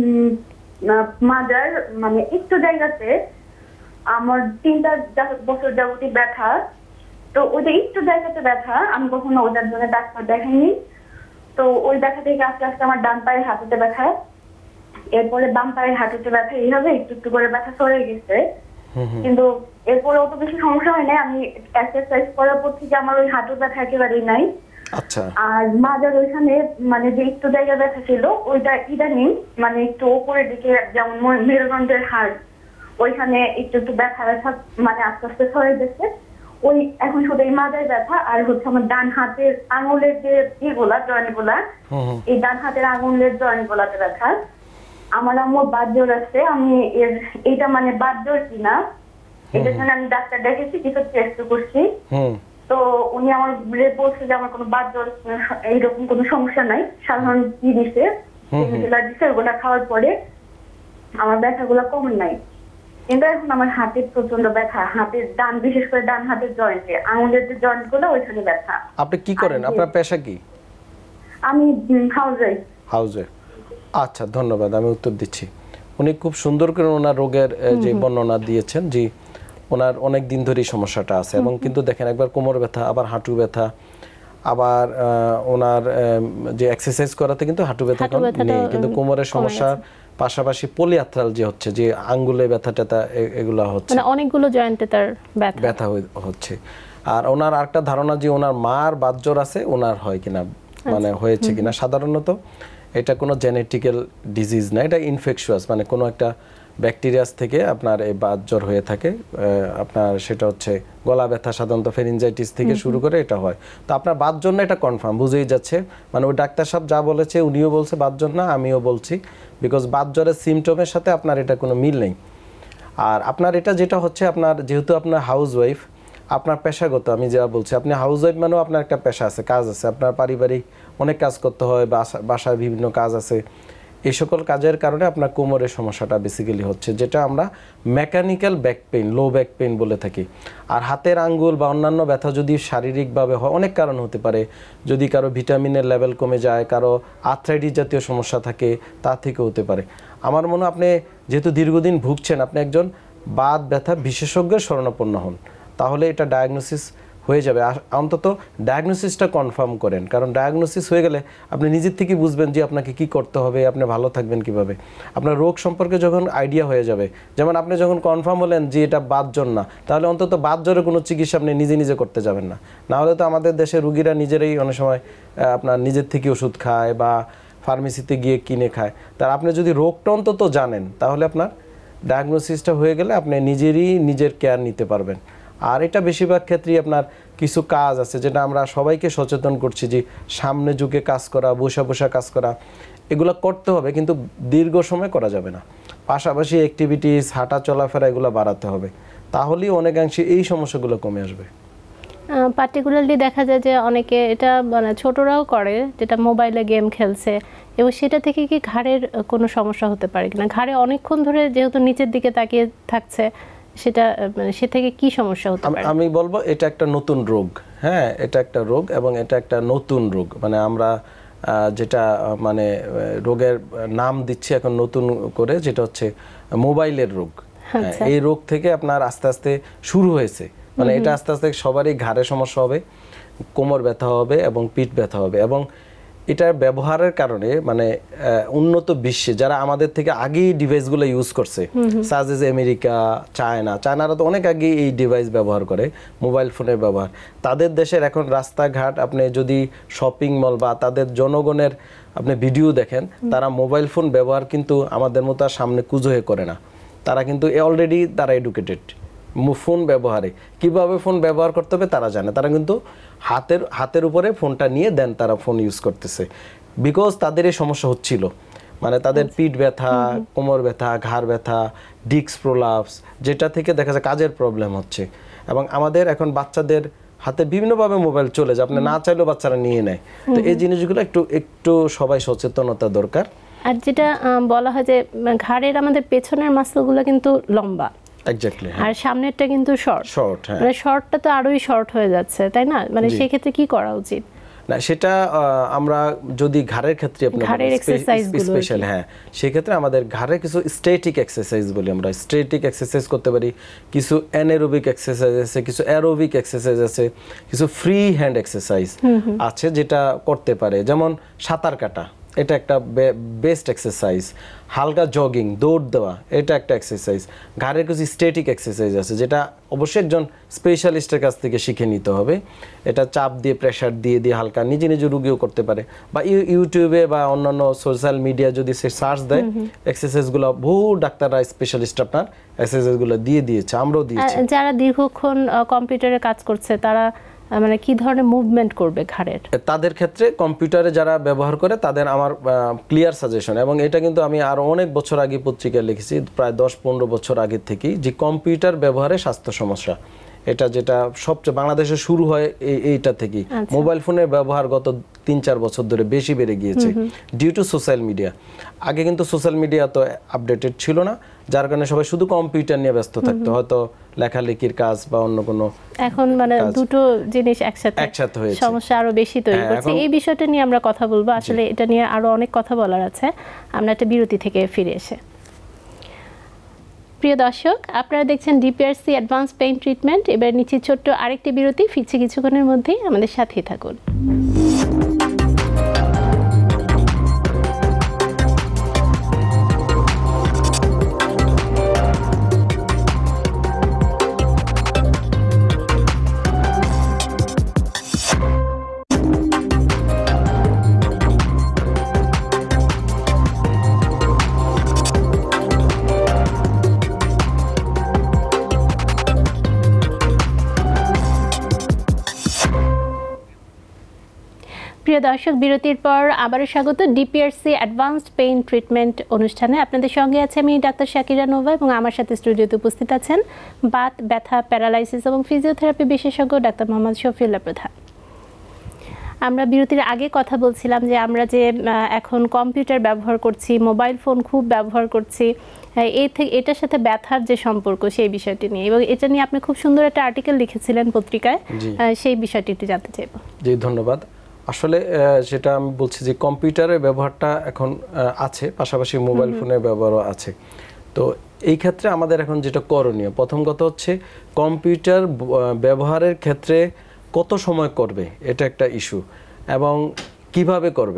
মাজার মানে একটু জায়গাতে আমার 3 বছর যাবতীয় ব্যথা। তো ওইটা একটু জায়গাতে ব্যথা, আমি কখনো ওটার জন্য ডাক্তার দেখাইনি। তো ওই ব্যথা থেকে আস্তে আস্তে আমার ডান পায়ের হাঁটুতে ব্যথা, এরপরে বাম পায়ের হাঁটুতে ব্যথা এইভাবে একটু একটু করে ব্যথা সরে গেছে, কিন্তু এরপরে অত বেশি সমস্যা হয় না। আমি এক্সারসাইজ করার পর থেকে আমার ওই হাঁটুর ব্যথা একেবারেই নাই। আচ্ছা। আর মাজার ওইখানে মানে যে একটু জায়গা ব্যথা ছিল ওইটা ইদানিং মানে একটু উপরের দিকে, যেমন মেরুদণ্ডের হাড় ওইখানে একটু একটু ব্যথা মানে আস্তে আস্তে সরে গেছে। ওই এখন শুধু এই মাজায় ব্যথা আর হচ্ছে আমার ডান হাতের আঙুলের যে ইগুলা জয়েন্ট গুলা, এই ডান হাতের আঙুলের জয়েন্ট গুলাতে ব্যথা। আমার আম্মুর বাতজ্বর আছে, আমি এইটা মানে বাতজ্বর কিনা এটার জন্য আমি ডাক্তার দেখেছি, কিছু টেস্ট করছি। তো উনি আমার বলছে যে আমার কোনো বাতজ্বর এইরকম কোনো সমস্যা নাই, সাধারণ কি দিছে দিছে ওগুলা খাওয়ার পরে আমার ব্যথাগুলো কমে নাই। কিন্তু এখন আমার হাতের প্রচন্ড ব্যথা, হাতের ডান বিশেষ করে ডান হাতের জয়েন্টে আঙুলের যে জয়েন্ট গুলো ওইখানে ব্যথা। আপনি কি করেন, আপনার পেশা কি? আমি হাউসে। আচ্ছা, ধন্যবাদ, আমি উত্তর দিচ্ছি। উনি খুব সুন্দর করে ওনার রোগের যে বর্ণনা দিয়েছেন, যে ওনার অনেক দিন ধরেই সমস্যাটা আছে এবং কিন্তু দেখেন একবার কোমর ব্যথা, আবার হাঁটু ব্যথা, আবার ওনার যে এক্সারসাইজ করাতে কিন্তু হাঁটু ব্যথা নেই, কিন্তু কোমরের সমস্যার পাশাপাশি পলিআর্থ্রাল যে হচ্ছে, যে আঙ্গুলে ব্যথা ট্যাথা এগুলো হচ্ছে, মানে অনেকগুলো জয়েন্টে তার ব্যথা হচ্ছে। আর ওনার আরেকটা ধারণা যে ওনার মার বাতজ্বর আছে, ওনার হয় কিনা, মানে হয়েছে কিনা। সাধারণত এটা কোনো জেনেটিক্যাল ডিজিজ না, এটা ইনফেকশাস, মানে কোনো একটা ব্যাকটেরিয়াস থেকে আপনার এই বাতজ্বর হয়ে থাকে। আপনার সেটা হচ্ছে গলা ব্যথা, সাধারণত ফেরিনজাইটিস থেকে শুরু করে এটা হয়। তো আপনার বাতজ্বর না, এটা কনফার্ম, বুঝেই যাচ্ছে। মানে ওই ডাক্তার সাহেব যা বলেছে উনিও বলছে বাতজ্বর না, আমিও বলছি, বিকজ বাতজ্বরের সিমটমের সাথে আপনার এটা কোনো মিল নেই। আর আপনার এটা যেটা হচ্ছে, আপনার যেহেতু আপনার হাউস ওয়াইফ, আপনার পেশাগত, আমি যা বলছি, আপনি হাউস ওয়াইফ মানেও আপনার একটা পেশা আছে, কাজ আছে, আপনার পারিবারিক অনেক কাজ করতে হয়, বাসায় বিভিন্ন কাজ আছে। এই সকল কাজের কারণে আপনার কোমরের সমস্যাটা বেসিক্যালি হচ্ছে, যেটা আমরা mechanical back pain, low back pain বলে থাকি। আর হাতের আঙ্গুল বা অন্যান্য ব্যথা যদি শারীরিকভাবে হয়, অনেক কারণ হতে পারে। যদি কারো ভিটামিনের লেভেল কমে যায়, কারো আর্থ্রাইটিস জাতীয় সমস্যা থাকে, তা থেকে হতে পারে। আমার মনে হয় আপনি যেহেতু দীর্ঘদিন ভুগছেন, আপনি একজন বাত ব্যথা বিশেষজ্ঞের শরণাপন্ন হন, তাহলে এটা ডায়াগনোসিস হয়ে যাবে। অন্তত ডায়াগনোসিসটা কনফার্ম করেন, কারণ ডায়াগনোসিস হয়ে গেলে আপনি নিজের থেকে বুঝবেন যে আপনাকে কি করতে হবে, আপনি ভালো থাকবেন কিভাবে। আপনার রোগ সম্পর্কে যখন আইডিয়া হয়ে যাবে, যেমন আপনি যখন কনফার্ম হলেন যে এটা বাতজ্বর না, তাহলে অন্তত বাতজ্বরের কোনো চিকিৎসা আপনি নিজে নিজে করতে যাবেন না। না হলে তো আমাদের দেশের রুগীরা নিজেরাই অনেক সময় আপনার নিজের থেকে ওষুধ খায় বা ফার্মেসিতে গিয়ে কিনে খায়। তার আপনি যদি রোগটা অন্তত জানেন, তাহলে আপনার ডায়াগনোসিসটা হয়ে গেলে আপনি নিজের কেয়ার নিতে পারবেন। আর এটা বেশিরভাগ ক্ষেত্রেই আপনার কিছু কাজ আছে, যেটা আমরা সবাইকে সচেতন করছি, যে সামনে ঝুঁকে কাজ করা, বসা কাজ করা, এগুলো করতে হবে, কিন্তু দীর্ঘ সময় করা যাবে না। পাশাপাশি অ্যাক্টিভিটিস, হাঁটা চলাফেরা, এগুলো বাড়াতে হবে, তাহলেই অনেকাংশে এই সমস্যাগুলো কমে আসবে। পার্টিকুলারলি দেখা যায় যে অনেকে এটা মানে ছোটরাও করে, যেটা মোবাইলে গেম খেলছে, এবং সেটা থেকে কি ঘাড়ের কোনো সমস্যা হতে পারে কিনা? ঘাড়ে অনেকক্ষণ ধরে যেহেতু নিচের দিকে তাকিয়ে থাকছে, সেটা মানে সে থেকে কি সমস্যা হতে পারে? আমি বলবো এটা একটা নতুন রোগ। হ্যাঁ, এটা একটা রোগ এবং এটা একটা নতুন রোগ। মানে আমরা যেটা মানে রোগের নাম দিচ্ছি এখন নতুন করে, যেটা হচ্ছে মোবাইলের রোগ। এই রোগ থেকে আপনার আস্তে আস্তে শুরু হয়েছে, মানে এটা আস্তে আস্তে সবারই ঘাড়ে সমস্যা হবে, কোমর ব্যথা হবে এবং পিঠ ব্যথা হবে। এবং এটার ব্যবহারের কারণে মানে উন্নত বিশ্বে যারা আমাদের থেকে আগেই ডিভাইসগুলো ইউজ করছে, সাজ এজ আমেরিকা, চায়নারা তো অনেক আগে এই ডিভাইস ব্যবহার করে, মোবাইল ফোনের ব্যবহার। তাদের দেশের এখন রাস্তাঘাট, আপনি যদি শপিং মল বা তাদের জনগণের আপনি ভিডিও দেখেন, তারা মোবাইল ফোন ব্যবহার কিন্তু আমাদের মতো আর সামনে কুজো হয়ে করে না। তারা কিন্তু অলরেডি তারা এডুকেটেড ফোন ব্যবহারে, কিভাবে ফোন ব্যবহার করতে হবে তারা জানে। তারা কিন্তু হাতের উপরে ফোনটা নিয়ে দেন তারা ফোন ইউজ করতেছে, বিকজ তাদের এই সমস্যা হচ্ছিল। মানে তাদের পিঠ ব্যথা, কোমর ব্যথা, ঘাড় ব্যথা, ডিস্ক প্রোলাপস, যেটা থেকে দেখা যায় কাজের প্রবলেম হচ্ছে। এবং আমাদের এখন বাচ্চাদের হাতে বিভিন্নভাবে মোবাইল চলে যায়, আপনি না চাইলেও বাচ্চারা নিয়ে নেয়। তো এই জিনিসগুলো একটু সবাই সচেতনতা দরকার। আর যেটা বলা হয় যে ঘাড়ের আমাদের পেছনের মাসলগুলো কিন্তু লম্বা, এক্স্যাক্টলি, আর সামনেরটা কিন্তু শর্ট। মানে শর্টটা তো আরোই শর্ট হয়ে যাচ্ছে, তাই না? মানে সেই ক্ষেত্রে কি করা উচিত? না, সেটা আমরা যদি ঘাড়ের ক্ষেত্রে স্পেশাল, হ্যাঁ, সেক্ষেত্রে আমাদের ঘাড়ের কিছু স্ট্যাটিক এক্সারসাইজ বলি আমরা, স্ট্যাটিক এক্সারসাইজ করতে পারি। কিছু অ্যানারোবিক এক্সারসাইজ আছে, কিছু অ্যারোবিক এক্সারসাইজ আছে, কিছু ফ্রি হ্যান্ড এক্সারসাইজ আছে যেটা করতে পারে। যেমন সাঁতার কাটা, এটা একটা বেস্ট এক্সারসাইজ। হালকা জগিং, দৌড় দেওয়া, এটা একটা এক্সারসাইজ। ঘাড়ের কিছু স্ট্যাটিক এক্সারসাইজ আছে যেটা অবশ্যই একজন স্পেশালিস্টের কাছ থেকে শিখে নিতে হবে। এটা চাপ দিয়ে, প্রেশার দিয়ে দিয়ে হালকা নিজে নিজে রুগীও করতে পারে, বা ইউটিউবে বা অন্যান্য সোশ্যাল মিডিয়া যদি সে সার্চ দেয় এক্সারসাইজগুলো, বহু ডাক্তাররা স্পেশালিস্ট আপনার এক্সারসাইজগুলো দিয়ে দিয়েছে, আমরাও দিয়েছি। যারা দীর্ঘক্ষণ কম্পিউটারে কাজ করছে তারা মানে কি ধরনের মুভমেন্ট করবে ঘাড়ের? তাদের ক্ষেত্রে কম্পিউটারে যারা ব্যবহার করে তাদের আমার ক্লিয়ার সাজেশন, এবং এটা কিন্তু আমি আরো অনেক বছর আগে পত্রিকায় লিখেছি, প্রায় 10-15 বছর আগে থেকেই, যে কম্পিউটার ব্যবহারে স্বাস্থ্য সমস্যা, এটা যেটা সবচেয়ে বাংলাদেশে শুরু হয় এইটা থেকেই। মোবাইল ফোনের ব্যবহার গত 3-4 বছর ধরে বেশি বেড়ে গিয়েছে ডিউ টু সোশ্যাল মিডিয়া। আগে কিন্তু সোশ্যাল মিডিয়া তো আপডেটেড ছিল না, যার কারণে সবাই শুধু কম্পিউটার নিয়ে ব্যস্ত থাকতো, হয়তো লেখালেখির কাজ বা অন্য কোনো। এখন মানে দুটো জিনিস একসাথে হয়েছে, সমস্যা আরো বেশি তৈরি করছে। এই বিষয়টা নিয়ে আমরা কথা বলবো, আসলে এটা নিয়ে আরো অনেক কথা বলার আছে। আমরা একটা বিরতি থেকে ফিরে এসে, প্রিয় দর্শক আপনারা দেখছেন ডিপিআরসি অ্যাডভান্স পেইন ট্রিটমেন্ট। এবার নিচে ছোট্ট আরেকটি বিরতি, ফিরছি কিছুক্ষণের মধ্যেই, আমাদের সাথেই থাকুন। প্রিয় দর্শক, বিরতির পর আবারও স্বাগত ডিপিআরসি অ্যাডভান্সড পেইন ট্রিটমেন্ট অনুষ্ঠানে। আপনাদের সঙ্গে আছে আমি ডাক্তার শাকিরা নোভা, এবং আমার সাথে স্টুডিওতে উপস্থিত আছেন বাত, ব্যথা, প্যারালাইসিস এবং ফিজিওথেরাপি বিশেষজ্ঞ ডাক্তার মোহাম্মদ শফিউল্লাহ প্রধান। আমরা বিরতির আগে কথা বলছিলাম যে আমরা যে এখন কম্পিউটার ব্যবহার করছি, মোবাইল ফোন খুব ব্যবহার করছি, এটার সাথে ব্যথার যে সম্পর্ক সেই বিষয়টি নিয়ে, এবং এটা নিয়ে আপনি খুব সুন্দর একটা আর্টিকেল লিখেছিলেন পত্রিকায়, সেই বিষয়টি একটু জানতে চাইব। জি, ধন্যবাদ। আসলে যেটা আমি বলছি যে কম্পিউটারের ব্যবহারটা এখন আছে, পাশাপাশি মোবাইল ফোনের ব্যবহারও আছে। তো এই ক্ষেত্রে আমাদের এখন যেটা করণীয়, প্রথম কথা হচ্ছে কম্পিউটার ব্যবহারের ক্ষেত্রে কত সময় করবে, এটা একটা ইস্যু, এবং কিভাবে করবে।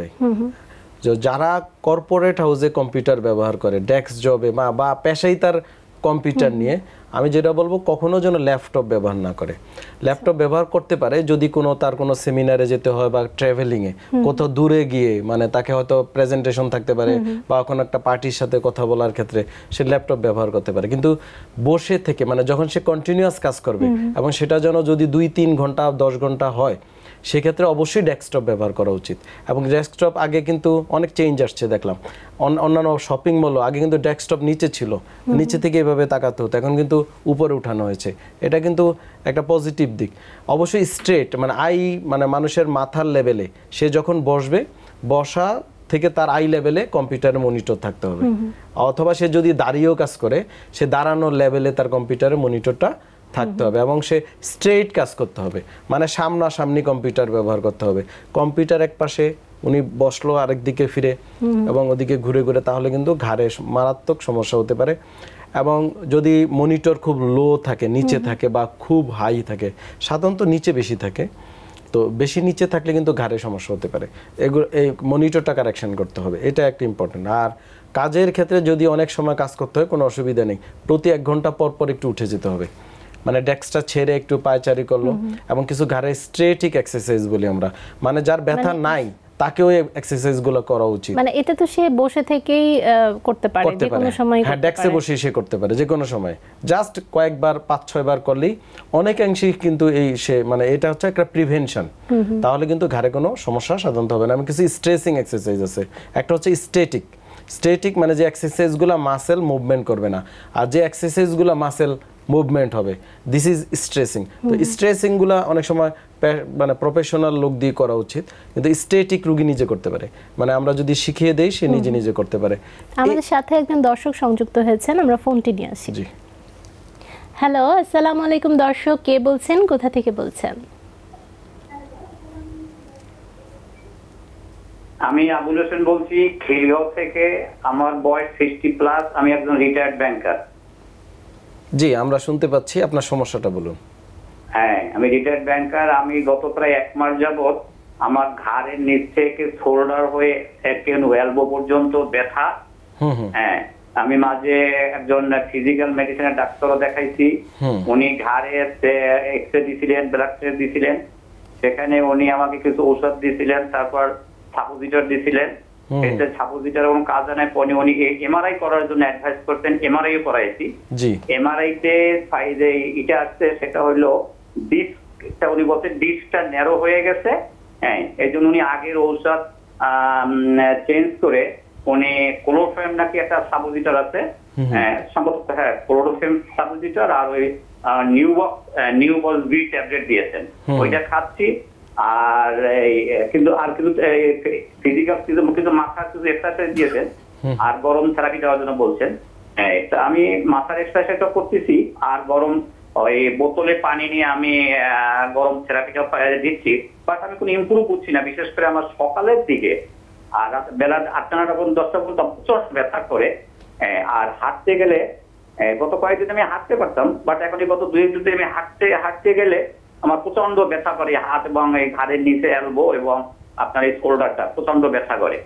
যারা কর্পোরেট হাউসে কম্পিউটার ব্যবহার করে, ডেস্ক জবে বা পেশাই তার কম্পিউটার নিয়ে, আমি যেটা বলবো কখনো যেন ল্যাপটপ ব্যবহার না করে। ল্যাপটপ ব্যবহার করতে পারে যদি তার কোনো সেমিনারে যেতে হয় বা ট্রাভেলিংয়ে কোথাও দূরে গিয়ে, মানে তাকে হয়তো প্রেজেন্টেশন থাকতে পারে বা কোনো একটা পার্টির সাথে কথা বলার ক্ষেত্রে সে ল্যাপটপ ব্যবহার করতে পারে। কিন্তু বসে থেকে, মানে যখন সে কন্টিনিউয়াস কাজ করবে এবং সেটা যেন যদি 2-3 ঘন্টা 10 ঘন্টা হয়, সেক্ষেত্রে অবশ্যই ডেস্কটপ ব্যবহার করা উচিত। এবং ডেস্কটপ আগে কিন্তু অনেক চেঞ্জ আসছে, দেখলাম অন্যান্য শপিং মলও আগে কিন্তু ডেস্কটপ নিচে ছিল, নিচে থেকে এভাবে তাকাতে হতো, এখন কিন্তু উপরে উঠানো হয়েছে। এটা কিন্তু একটা পজিটিভ দিক। অবশ্যই স্ট্রেট, মানে মানুষের মাথার লেভেলে সে যখন বসবে, বসা থেকে তার আই লেভেলে কম্পিউটারের মনিটর থাকতে হবে, অথবা সে যদি দাঁড়িয়েও কাজ করে সে দাঁড়ানোর লেভেলে তার কম্পিউটারের মনিটরটা থাকতে হবে, এবং সে স্ট্রেট কাজ করতে হবে, মানে সামনাসামনি কম্পিউটার ব্যবহার করতে হবে। কম্পিউটার এক পাশে, উনি বসলো আরেক দিকে ফিরে এবং ওদিকে ঘুরে ঘুরে, তাহলে কিন্তু ঘাড়ে মারাত্মক সমস্যা হতে পারে। এবং যদি মনিটর খুব লো থাকে, নিচে থাকে, বা খুব হাই থাকে, সাধারণত নিচে বেশি থাকে, তো বেশি নিচে থাকলে কিন্তু ঘাড়ে সমস্যা হতে পারে। এগুলো এই মনিটরটা কারেকশন করতে হবে, এটা একটা ইম্পর্টেন্ট। আর কাজের ক্ষেত্রে যদি অনেক সময় কাজ করতে হয়, কোনো অসুবিধা নেই, প্রতি 1 ঘন্টা পর পর একটু উঠে যেতে হবে, মানে ডেস্কটা ছেড়ে একটু পায়চারি করলো, এবং কিছু ঘাড়ে স্ট্রেটিক এক্সারসাইজ বলি আমরা, মানে যার ব্যথা নাই তাকেও এই এক্সারসাইজগুলো করা উচিত। মানে এটা তো সে বসে থেকেই করতে পারে, যে কোনো সময়, হ্যাঁ, ডেস্কে বসে সে করতে পারে যে কোনো সময়, জাস্ট কয়েকবার 5-6 বার করলেই অনেকাংশেই কিন্তু মানে এটা হচ্ছে একটা প্রিভেনশন। তাহলে কিন্তু ঘাড়ে কোনো সমস্যা সাধারণত হবে না। আমি কিছু স্ট্রেচিং এক্সারসাইজ আছে, একটা হচ্ছে স্ট্যাটিক, মানে যে এক্সারসাইজগুলো মাসেল মুভমেন্ট করবে না, আর যে এক্সারসাইজগুলো মাসেল মুভমেন্ট হবে, দিস ইজ স্ট্রেচিং। তো স্ট্রেচিংগুলো অনেক সময় মানে প্রফেশনাল লোক দিয়ে করা উচিত, কিন্তু স্ট্যাটিক রোগী নিজে করতে পারে, মানে আমরা যদি শিখিয়ে দেই সে নিজে নিজে করতে পারে। আমাদের সাথে একজন দর্শক সংযুক্ত হয়েছেন, আমরা ফোনটি নিয়ে আসি। জি, হ্যালো, আসসালামু আলাইকুম দর্শক, কে বলছেন, কোথা থেকে বলছেন? আমি আবুল হোসেন বলছি খিলগাঁও থেকে। আমার বয়স 60+, আমি একজন রিটায়ার্ড ব্যাংকার। জি, আমরা শুনতে পাচ্ছি, আপনার সমস্যাটা বলুন। হ্যাঁ, আমি রিটায়ার্ড ব্যাংকার। আমি গত প্রায় 1 মাস যাবত আমার ঘাড়ের নিচ থেকে শোল্ডার হয়ে সেকেন্ড এলবো পর্যন্ত ব্যথা। হ্যাঁ, আমি মাঝে একজন ফিজিক্যাল মেডিসিনের ডাক্তারও দেখাইছি, উনি ঘাড়ের এক্সরে দিছিলেন, ব্লাড টেস্ট দিছিলেন, সেখানে উনি আমাকে কিছু ঔষধ দিছিলেন, তারপর সাপোজিটর দিছিলেন। সাপোজিটর কোনো কাজ নাই, উনি এমআরআই করার জন্য অ্যাডভাইস করতেন, এমআরআই করাইছি। এমআরআই তে এটা আসছে, সেটা হলো ডিস্কটা, উনি বলছেন ডিস্কটা ন্যারো হয়ে গেছে। হ্যাঁ, এই জন্য উনি আগের ঔষধ চেঞ্জ করে উনি ক্লোরোফেম নাকি একটা সাপোজিটর আছে, সম্ভবত হ্যাঁ ক্লোরোফেম সাপোজিটর, আর ওই নিউবল বি ট্যাবলেট দিয়েছেন, ওইটা খাচ্ছি। আর কিন্তু ফিজিক্যাল কিন্তু মাথার কিছু এক্সারসাইজ দিয়েছেন, আর গরম থেরাপি দেওয়ার জন্য বলছেন। আমি মাথার এক্সারসাইজটা করতেছি, আর গরম ওই বোতলে পানি নিয়ে আমি গরম থেরাপিটা দিচ্ছি, বাট আমি কোনো ইমপ্রুভ করছি না। বিশেষ করে আমার সকালের দিকে আর বেলা 8টা 9টা 10টা পর্যন্ত প্রচন্ড ব্যথা করে। আর হাঁটতে গেলে গত কয়েকদিন আমি হাঁটতে পারতাম, বাট এখন গত 2 দিন আমি হাঁটতে গেলে আমার প্রচন্ড ব্যথা করে হাত এবং এই ঘাড়ের নিচে এলবো এবং আপনার এই শোল্ডারটা প্রচন্ড ব্যথা করে।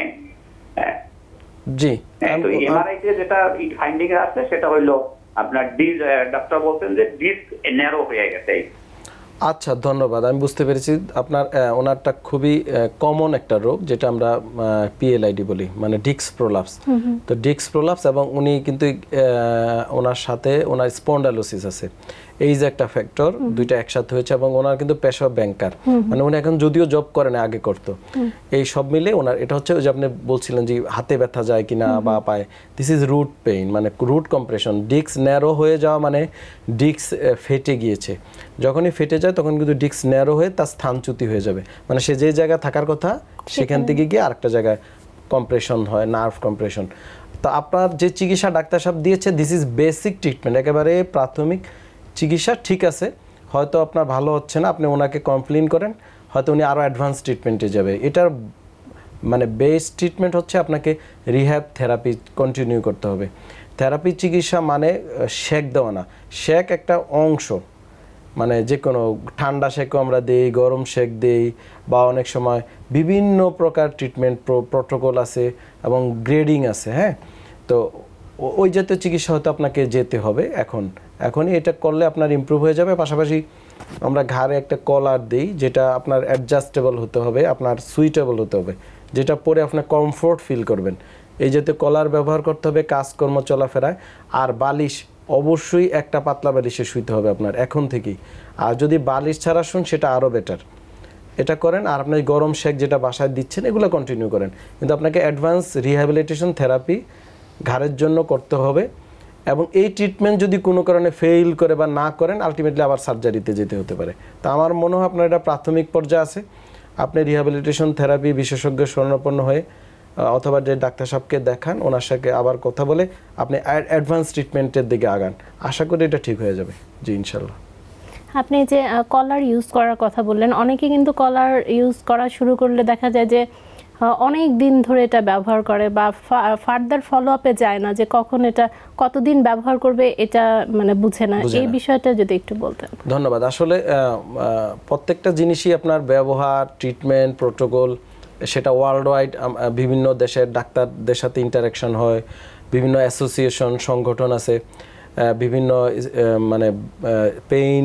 জি, তো এমআরআই তে যেটা ফাইন্ডিং আছে সেটা হলো আপনার ডাক্তার বলছেন যে ডিস্ক ন্যারো হয়ে গেছে। আচ্ছা, ধন্যবাদ, আমি বুঝতে পেরেছি। আপনার ওনারটা খুবই কমন একটা রোগ, যেটা আমরা পিএলআইডি বলি, মানে ডিস্ক প্রোলাপস। তো ডিস্ক প্রোলাপস, এবং উনি কিন্তু ওনার সাথে ওনার স্পন্ডালোসিস আছে, এই যে একটা ফ্যাক্টর, দুইটা একসাথে হয়েছে। এবং ওনার কিন্তু পেশা ব্যাংকার, মানে উনি এখন যদিও জব করে না, আগে করতো। এই সব মিলে ওনার এটা হচ্ছে যে আপনি বলছিলেন যে হাতে ব্যথা যায় কিনা বা পায়, দিস ইজ রুট পেইন, মানে রুট কম্প্রেশন। ডিস্ক ন্যারো হয়ে যাওয়া মানে ডিস্ক ফেটে গিয়েছে। যখনই ফেটে যায় তখন কিন্তু ডিস্ক ন্যারো হয়ে তার স্থানচ্যুতি হয়ে যাবে, মানে সে যে জায়গায় থাকার কথা সেখান থেকে গিয়ে আরেকটা জায়গায় কম্প্রেশন হয়, নার্ভ কম্প্রেশন। তো আপনার যে চিকিৎসা ডাক্তার সাহেব দিয়েছে, দিস ইজ বেসিক ট্রিটমেন্ট, একেবারে প্রাথমিক চিকিৎসা। ঠিক আছে, হয়তো আপনার ভালো হচ্ছে না, আপনি ওনাকে কমপ্লেন করেন, হয়তো উনি আরও অ্যাডভান্স ট্রিটমেন্টে যাবে। এটার মানে বেস্ট ট্রিটমেন্ট হচ্ছে আপনাকে রিহ্যাব থেরাপি কন্টিনিউ করতে হবে। থেরাপি চিকিৎসা মানে শেক দেওয়া না, শেক একটা অংশ, মানে যে কোনো ঠান্ডা শেকও আমরা দিই, গরম শেক দিই, বা অনেক সময় বিভিন্ন প্রকার ট্রিটমেন্ট প্রোটোকল আছে এবং গ্রেডিং আছে। হ্যাঁ, তো ওই জাতীয় চিকিৎসা হয়তো আপনাকে যেতে হবে এখনই এটা করলে আপনার ইমপ্রুভ হয়ে যাবে। পাশাপাশি আমরা ঘাড়ে একটা কলার দিই, যেটা আপনার অ্যাডজাস্টেবল হতে হবে, আপনার সুইটেবল হতে হবে, যেটা পরে আপনার কমফোর্ট ফিল করবেন। এই জাতীয় কলার ব্যবহার করতে হবে কাজকর্ম চলাফেরায়। আর বালিশ, অবশ্যই একটা পাতলা বালিশে শুইতে হবে আপনার এখন থেকেই। আর যদি বালিশ ছাড়া শুন, সেটা আরও বেটার, এটা করেন। আর আপনি গরম শেক যেটা বাসায় দিচ্ছেন, এগুলো কন্টিনিউ করেন। কিন্তু আপনাকে অ্যাডভান্স রিহ্যাবিলিটেশন থেরাপি ঘাড়ের জন্য করতে হবে। এবং এই ট্রিটমেন্ট যদি কোনো কারণে ফেইল করে বা না করেন, আলটিমেটলি আবার সার্জারিতে যেতে হতে পারে। তো আমার মনে হয় আপনার এটা প্রাথমিক পর্যায়ে আছে, আপনি রিহ্যাবিলিটেশন থেরাপি বিশেষজ্ঞ শরণাপন্ন হয়ে অথবা যে ডাক্তার সাহেবকে দেখান, ওনার সাথে আবার কথা বলে আপনি অ্যাডভান্স ট্রিটমেন্টের দিকে আগান। আশা করি এটা ঠিক হয়ে যাবে। জি, ইনশাল্লাহ। আপনি যে কলার ইউজ করার কথা বললেন, অনেকে কিন্তু কলার ইউজ করা শুরু করলে দেখা যায় যে অনেক দিন ধরে এটা ব্যবহার করে, বা ফার্দার ফলো আপে যায় না, যে কখন এটা কতদিন ব্যবহার করবে এটা মানে বুঝে না। এই বিষয়টা যদি একটু বলতেন। ধন্যবাদ। আসলে প্রত্যেকটা জিনিসই আপনার ব্যবহার, ট্রিটমেন্ট, প্রোটোকল, সেটা ওয়ার্ল্ড ওয়াইড বিভিন্ন দেশের ডাক্তারদের সাথে ইন্টারাকশন হয়, বিভিন্ন অ্যাসোসিয়েশন সংগঠন আছে, বিভিন্ন মানে পেইন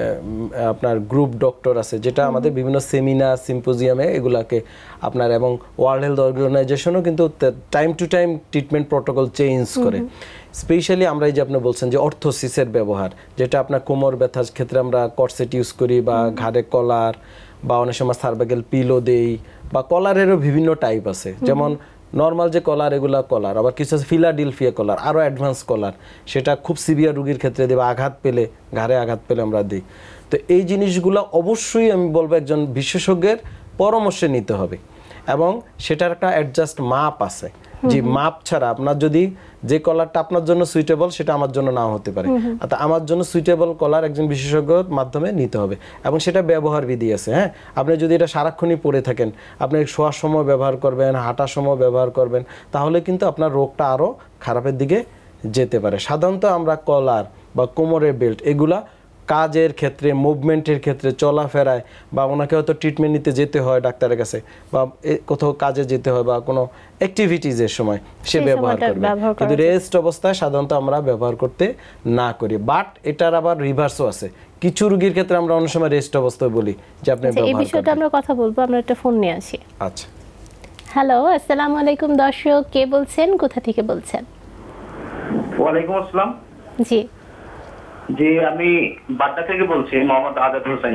আপনার গ্রুপ ডক্টর আছে, যেটা আমাদের বিভিন্ন সেমিনার সিম্পোজিয়ামে এগুলাকে আপনার, এবং ওয়ার্ল্ড হেলথ অর্গানাইজেশনও কিন্তু time to time treatment protocol change করে। স্পেশালি আমরা এই যে আপনি বলছেন যে অর্থোসিসের ব্যবহার, যেটা আপনার কোমর ব্যথার ক্ষেত্রে আমরা কর্সেট ইউজ করি, বা ঘাড়ে কলার, বা অনেক সময় সার্ভাইকাল পিলো দেই, বা কলারেরও বিভিন্ন টাইপ আছে। যেমন নর্মাল যে কলার, এগুলা কলার, আবার কিছু আছে ফিলাডেলফিয়া কলার, আরও অ্যাডভান্স কলার, সেটা খুব সিভিয়ার রোগীর ক্ষেত্রে দেবে, আঘাত পেলে, ঘাড়ে আঘাত পেলে আমরা দিই। তো এই জিনিসগুলো অবশ্যই আমি বলবো একজন বিশেষজ্ঞের পরামর্শে নিতে হবে, এবং সেটার একটা অ্যাডজাস্ট মাপ আছে। যে মাপ ছাড়া আপনার যদি যে কলারটা আপনার জন্য সুইটেবল, সেটা আমার জন্য নাও হতে পারে। আমার জন্য সুইটেবল কলার একজন বিশেষজ্ঞর মাধ্যমে নিতে হবে, এবং সেটা ব্যবহার বিধি আছে। হ্যাঁ, আপনি যদি এটা সারাক্ষণই পরে থাকেন, আপনি শোয়ার সময় ব্যবহার করবেন, হাঁটার সময় ব্যবহার করবেন, তাহলে কিন্তু আপনার রোগটা আরও খারাপের দিকে যেতে পারে। সাধারণত আমরা কলার বা কোমরের বেল্ট এগুলা কাজের ক্ষেত্রে, মুভমেন্টের ক্ষেত্রে, চলাফেরায়, বা ওনাকে হয়তো ট্রিটমেন্ট নিতে যেতে হয় ডাক্তারের কাছে, বা কোথাও কাজে যেতে হয়, বা কোনো অ্যাক্টিভিটিজের সময় সে ব্যবহার করবে। কিন্তু রেস্ট অবস্থায় সাধারণত আমরা ব্যবহার করতে না করি। বাট এটার আবার রিভার্সও আছে, কিছু রোগীর ক্ষেত্রে আমরা অনেক সময় রেস্ট অবস্থায় বলি যে আপনি ব্যবহার এই বিষয়টা আমরা কথা বলবো। আমরা একটা ফোন নিয়ে আসি। আচ্ছা, হ্যালো, আসসালামু আলাইকুম দর্শক, কে বলছেন, কোথা থেকে বলছেন? ওয়ালাইকুম আসসালাম। জি জি, আমি বাড্ডা থেকে বলছি, মোহাম্মদ আজাদ হোসেন।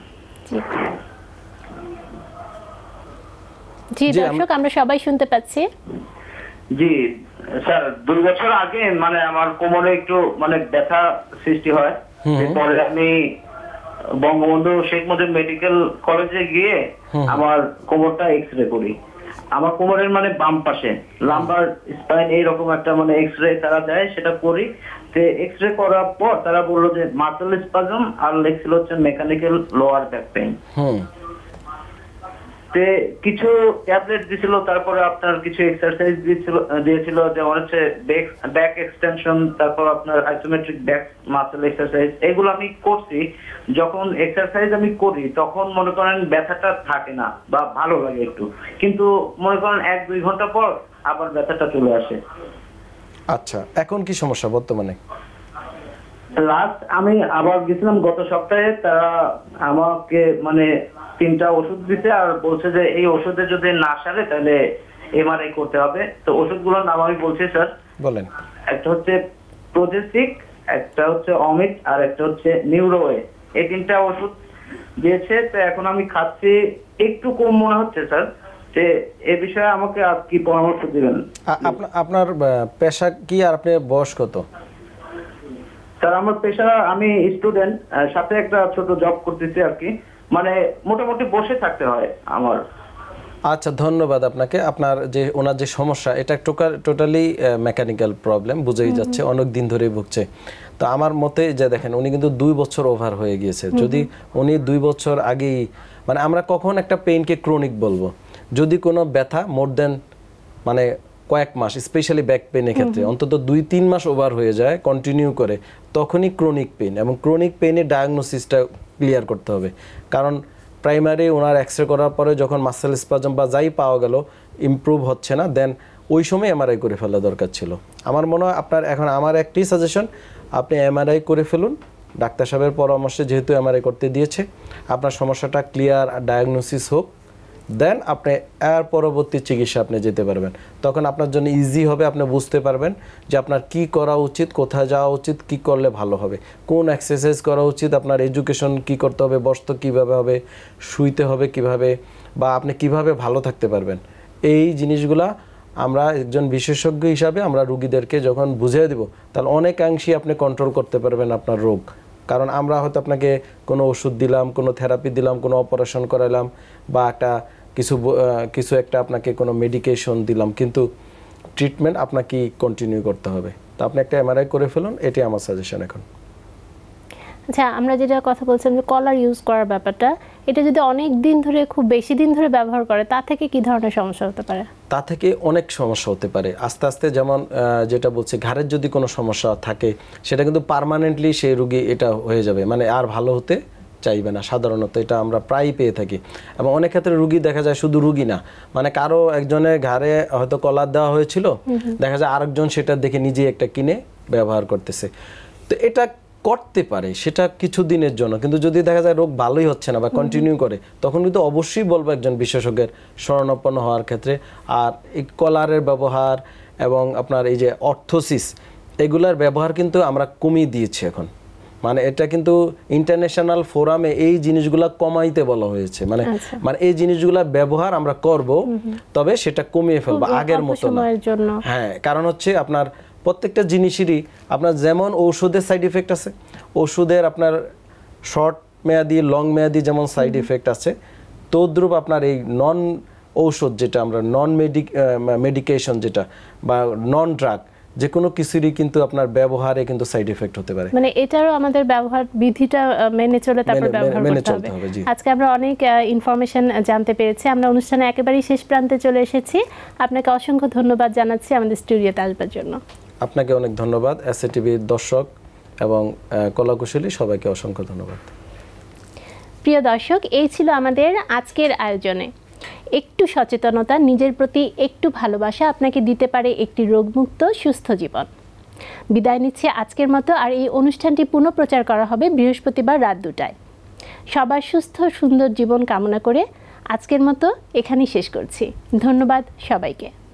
জি দর্শক, আমরা সবাই শুনতে পাচ্ছি। জি স্যার, 2 বছর আগে মানে আমার কোমরে একটু মানে ব্যথা সৃষ্টি হয়। এরপরে আমি বঙ্গবন্ধু শেখ মুজিব মেডিকেল কলেজে গিয়ে আমার কোমরটা এক্সরে করি। আমার কোমরের মানে বাম পাশে লাম্বার স্পাইন এইরকম একটা মানে এক্সরে তারা দেয়, সেটা করি। তো এক্সরে করার পর তারা বললো যে মাসল স্পাজম আর লেগছিল হচ্ছে মেকানিক্যাল লোয়ার ব্যাক পেইন। কিছু ট্যাবলেট দিছিল, তারপরে আপনার কিছু এক্সারসাইজ দিয়েছিল, যেমন হচ্ছে ব্যাক এক্সটেনশন, তারপর আপনার আইসোমেট্রিক ব্যাক মাসল এক্সারসাইজ। এগুলো আমি করছি। যখন এক্সারসাইজ আমি করি তখন মনে করেন ব্যথাটা থাকে না বা ভালো লাগে একটু, কিন্তু মনে করেন 1-2 ঘন্টা পর আবার ব্যথাটা চলে আসে। আচ্ছা, এখন কি সমস্যা বর্তমানে? লাস্ট আমি আবার গেছিলাম গত সপ্তাহে, তারা আমাকে মানে 3টা ওষুধ দিতে আর বলছে যে এই ওষুধে যদি না সারে তাহলে এমআরআই করতে হবে। তো ওষুধগুলোর নাম আমি বলছি স্যার, বলেন। একটা হচ্ছে প্রোজেসিক, একটা হচ্ছে অমিট, আর একটা হচ্ছে নিউরোওয়ে। এই 3টা ওষুধ দিয়েছে। তো এখন আমি খাচ্ছি, একটু কম মনে হচ্ছে স্যার। যে এই বিষয়ে আমাকে আর কি পরামর্শ দিবেন? আপনার পেশা কি আর আপনার বয়স কত? স্যার আমার পেশা, আমি স্টুডেন্ট, সাথে একটা ছোট জব করতেছি আর কি, মানে মোটামুটি বসে থাকতে হয় আমার। আচ্ছা, ধন্যবাদ আপনাকে। আপনার যে ওনার যে সমস্যা, এটা টোটালি মেকানিক্যাল প্রবলেম, বুঝেই যাচ্ছে, অনেক দিন ধরেই ভুগছে। তো আমার মতে যে দেখেন, উনি কিন্তু 2 বছর ওভার হয়ে গিয়েছে। যদি উনি 2 বছর আগেই, মানে আমরা কখন একটা পেইনকে ক্রনিক বলবো? যদি কোনো ব্যথা মোর দেন মানে কয়েক মাস, স্পেশালি ব্যাক পেইনের ক্ষেত্রে অন্তত 2-3 মাস ওভার হয়ে যায় কন্টিনিউ করে, তখনই ক্রনিক পেইন। এবং ক্রনিক পেইনের ডায়াগনোসিসটা ক্লিয়ার করতে হবে। কারণ প্রাইমারি ওনার এক্সরে করার পরে যখন মাসেল স্পাজম বা যাই পাওয়া গেল ইমপ্রুভ হচ্ছে না, দেন ওই সময় এমআরআই করে ফেলা দরকার ছিল। আমার মনে হয় আপনার এখন আমার একটি সাজেশন, আপনি এমআরআই করে ফেলুন। ডাক্তার সাহেবের পরামর্শে যেহেতু এমআরআই করতে দিয়েছে, আপনার সমস্যাটা ক্লিয়ার ডায়াগনোসিস হোক, দেন আপনি এর পরবর্তী চিকিৎসা আপনি যেতে পারবেন। তখন আপনার জন্য ইজি হবে, আপনি বুঝতে পারবেন যে আপনার কি করা উচিত, কোথায় যাওয়া উচিত, কি করলে ভালো হবে, কোন এক্সারসাইজ করা উচিত, আপনার এডুকেশন কি করতে হবে, বসতে কীভাবে হবে, শুইতে হবে কিভাবে, বা আপনি কিভাবে ভালো থাকতে পারবেন। এই জিনিসগুলা আমরা একজন বিশেষজ্ঞ হিসাবে আমরা রুগীদেরকে যখন বুঝিয়ে দেব, তাহলে অনেকাংশেই আপনি কন্ট্রোল করতে পারবেন আপনার রোগ। কারণ আমরা হয়তো আপনাকে কোনো ওষুধ দিলাম, কোনো থেরাপি দিলাম, কোনো অপারেশন করালাম, বা কিছু একটা আপনাকে কোনো মেডিকেশন দিলাম, কিন্তু ট্রিটমেন্ট আপনাকে কন্টিনিউ করতে হবে। তো আপনি একটা এমআরআই করে ফেলুন, এটাই আমার সাজেশন এখন। আচ্ছা, আমরা যেটা কথা বলছিলাম যে কলার ইউজ করার ব্যাপারটা, এটা যদি অনেক দিন ধরে, খুব বেশি দিন ধরে ব্যবহার করে, তা থেকে কি ধরনের সমস্যা হতে পারে? তা থেকে অনেক সমস্যা হতে পারে আস্তে আস্তে। যেমন যেটা বলছে, ঘাড়ের যদি কোনো সমস্যা থাকে, সেটা কিন্তু পার্মানেন্টলি সেই রোগী এটা হয়ে যাবে, মানে আর ভালো হতে চাইবে না। সাধারণত এটা আমরা প্রায়ই পেয়ে থাকি। এবং অনেক ক্ষেত্রে রুগী দেখা যায়, শুধু রুগী না, মানে কারো একজনের ঘাড়ে হয়তো কলার দেওয়া হয়েছিল, দেখা যায় আরেকজন সেটা দেখে নিজে একটা কিনে ব্যবহার করতেছে। তো এটা করতে পারে সেটা কিছু দিনের জন্য, কিন্তু যদি দেখা যায় রোগ ভালোই হচ্ছে না বা কন্টিনিউ করে, তখন কিন্তু অবশ্যই বলবো একজন বিশেষজ্ঞের শরণাপন্ন হওয়ার ক্ষেত্রে। আর এই কলারের ব্যবহার এবং আপনার এই যে অর্থোসিস, এগুলার ব্যবহার কিন্তু আমরা কমিয়ে দিয়েছি এখন। মানে এটা কিন্তু ইন্টারন্যাশনাল ফোরামে এই জিনিসগুলা কমাইতে বলা হয়েছে। মানে এই জিনিসগুলা ব্যবহার আমরা করব, তবে সেটা কমিয়ে ফেলবো, আগের মতো না। হ্যাঁ, কারণ হচ্ছে আপনার প্রত্যেকটা জিনিসেরই আপনার যেমন ঔষধের সাইড ইফেক্ট আছে, ওষুধের আপনার শর্ট মেয়াদি লং মেয়াদি যেমন সাইড ইফেক্ট আছে, তদ্রূপ আপনার এই নন ঔষধ যেটা আমরা নন মেডিকেশন যেটা বা নন ড্রাগ, যে কোনো কিছুরই কিন্তু আপনার ব্যবহারে কিন্তু সাইড এফেক্ট হতে পারে। মানে এটারও আমাদের ব্যবহার বিধিটা মেনে চলে তারপর ব্যবহার করতে হবে। আজকে আমরা অনেক ইনফরমেশন জানতে পেরেছি। আমরা অনুষ্ঠানে একেবারেই শেষ প্রান্তে চলে এসেছি। আপনাকে অসংখ্য ধন্যবাদ জানাচ্ছি আমাদের স্টুডিওতে আসবার জন্য। আপনাকে অনেক ধন্যবাদ। এসএ টিভির দর্শক এবং কলাকুশলী সবাইকে অসংখ্য ধন্যবাদ। প্রিয় দর্শক, এই ছিল আমাদের আজকের আয়োজনে। একটু সচেতনতা, নিজের প্রতি একটু ভালোবাসা আপনাকে দিতে পারে একটি রোগমুক্ত সুস্থ জীবন। বিদায় নিচ্ছে আজকের মতো। আর এই অনুষ্ঠানটি পুনঃপ্রচার করা হবে বৃহস্পতিবার রাত 2টায়। সবার সুস্থ সুন্দর জীবন কামনা করে আজকের মতো এখানেই শেষ করছি। ধন্যবাদ সবাইকে।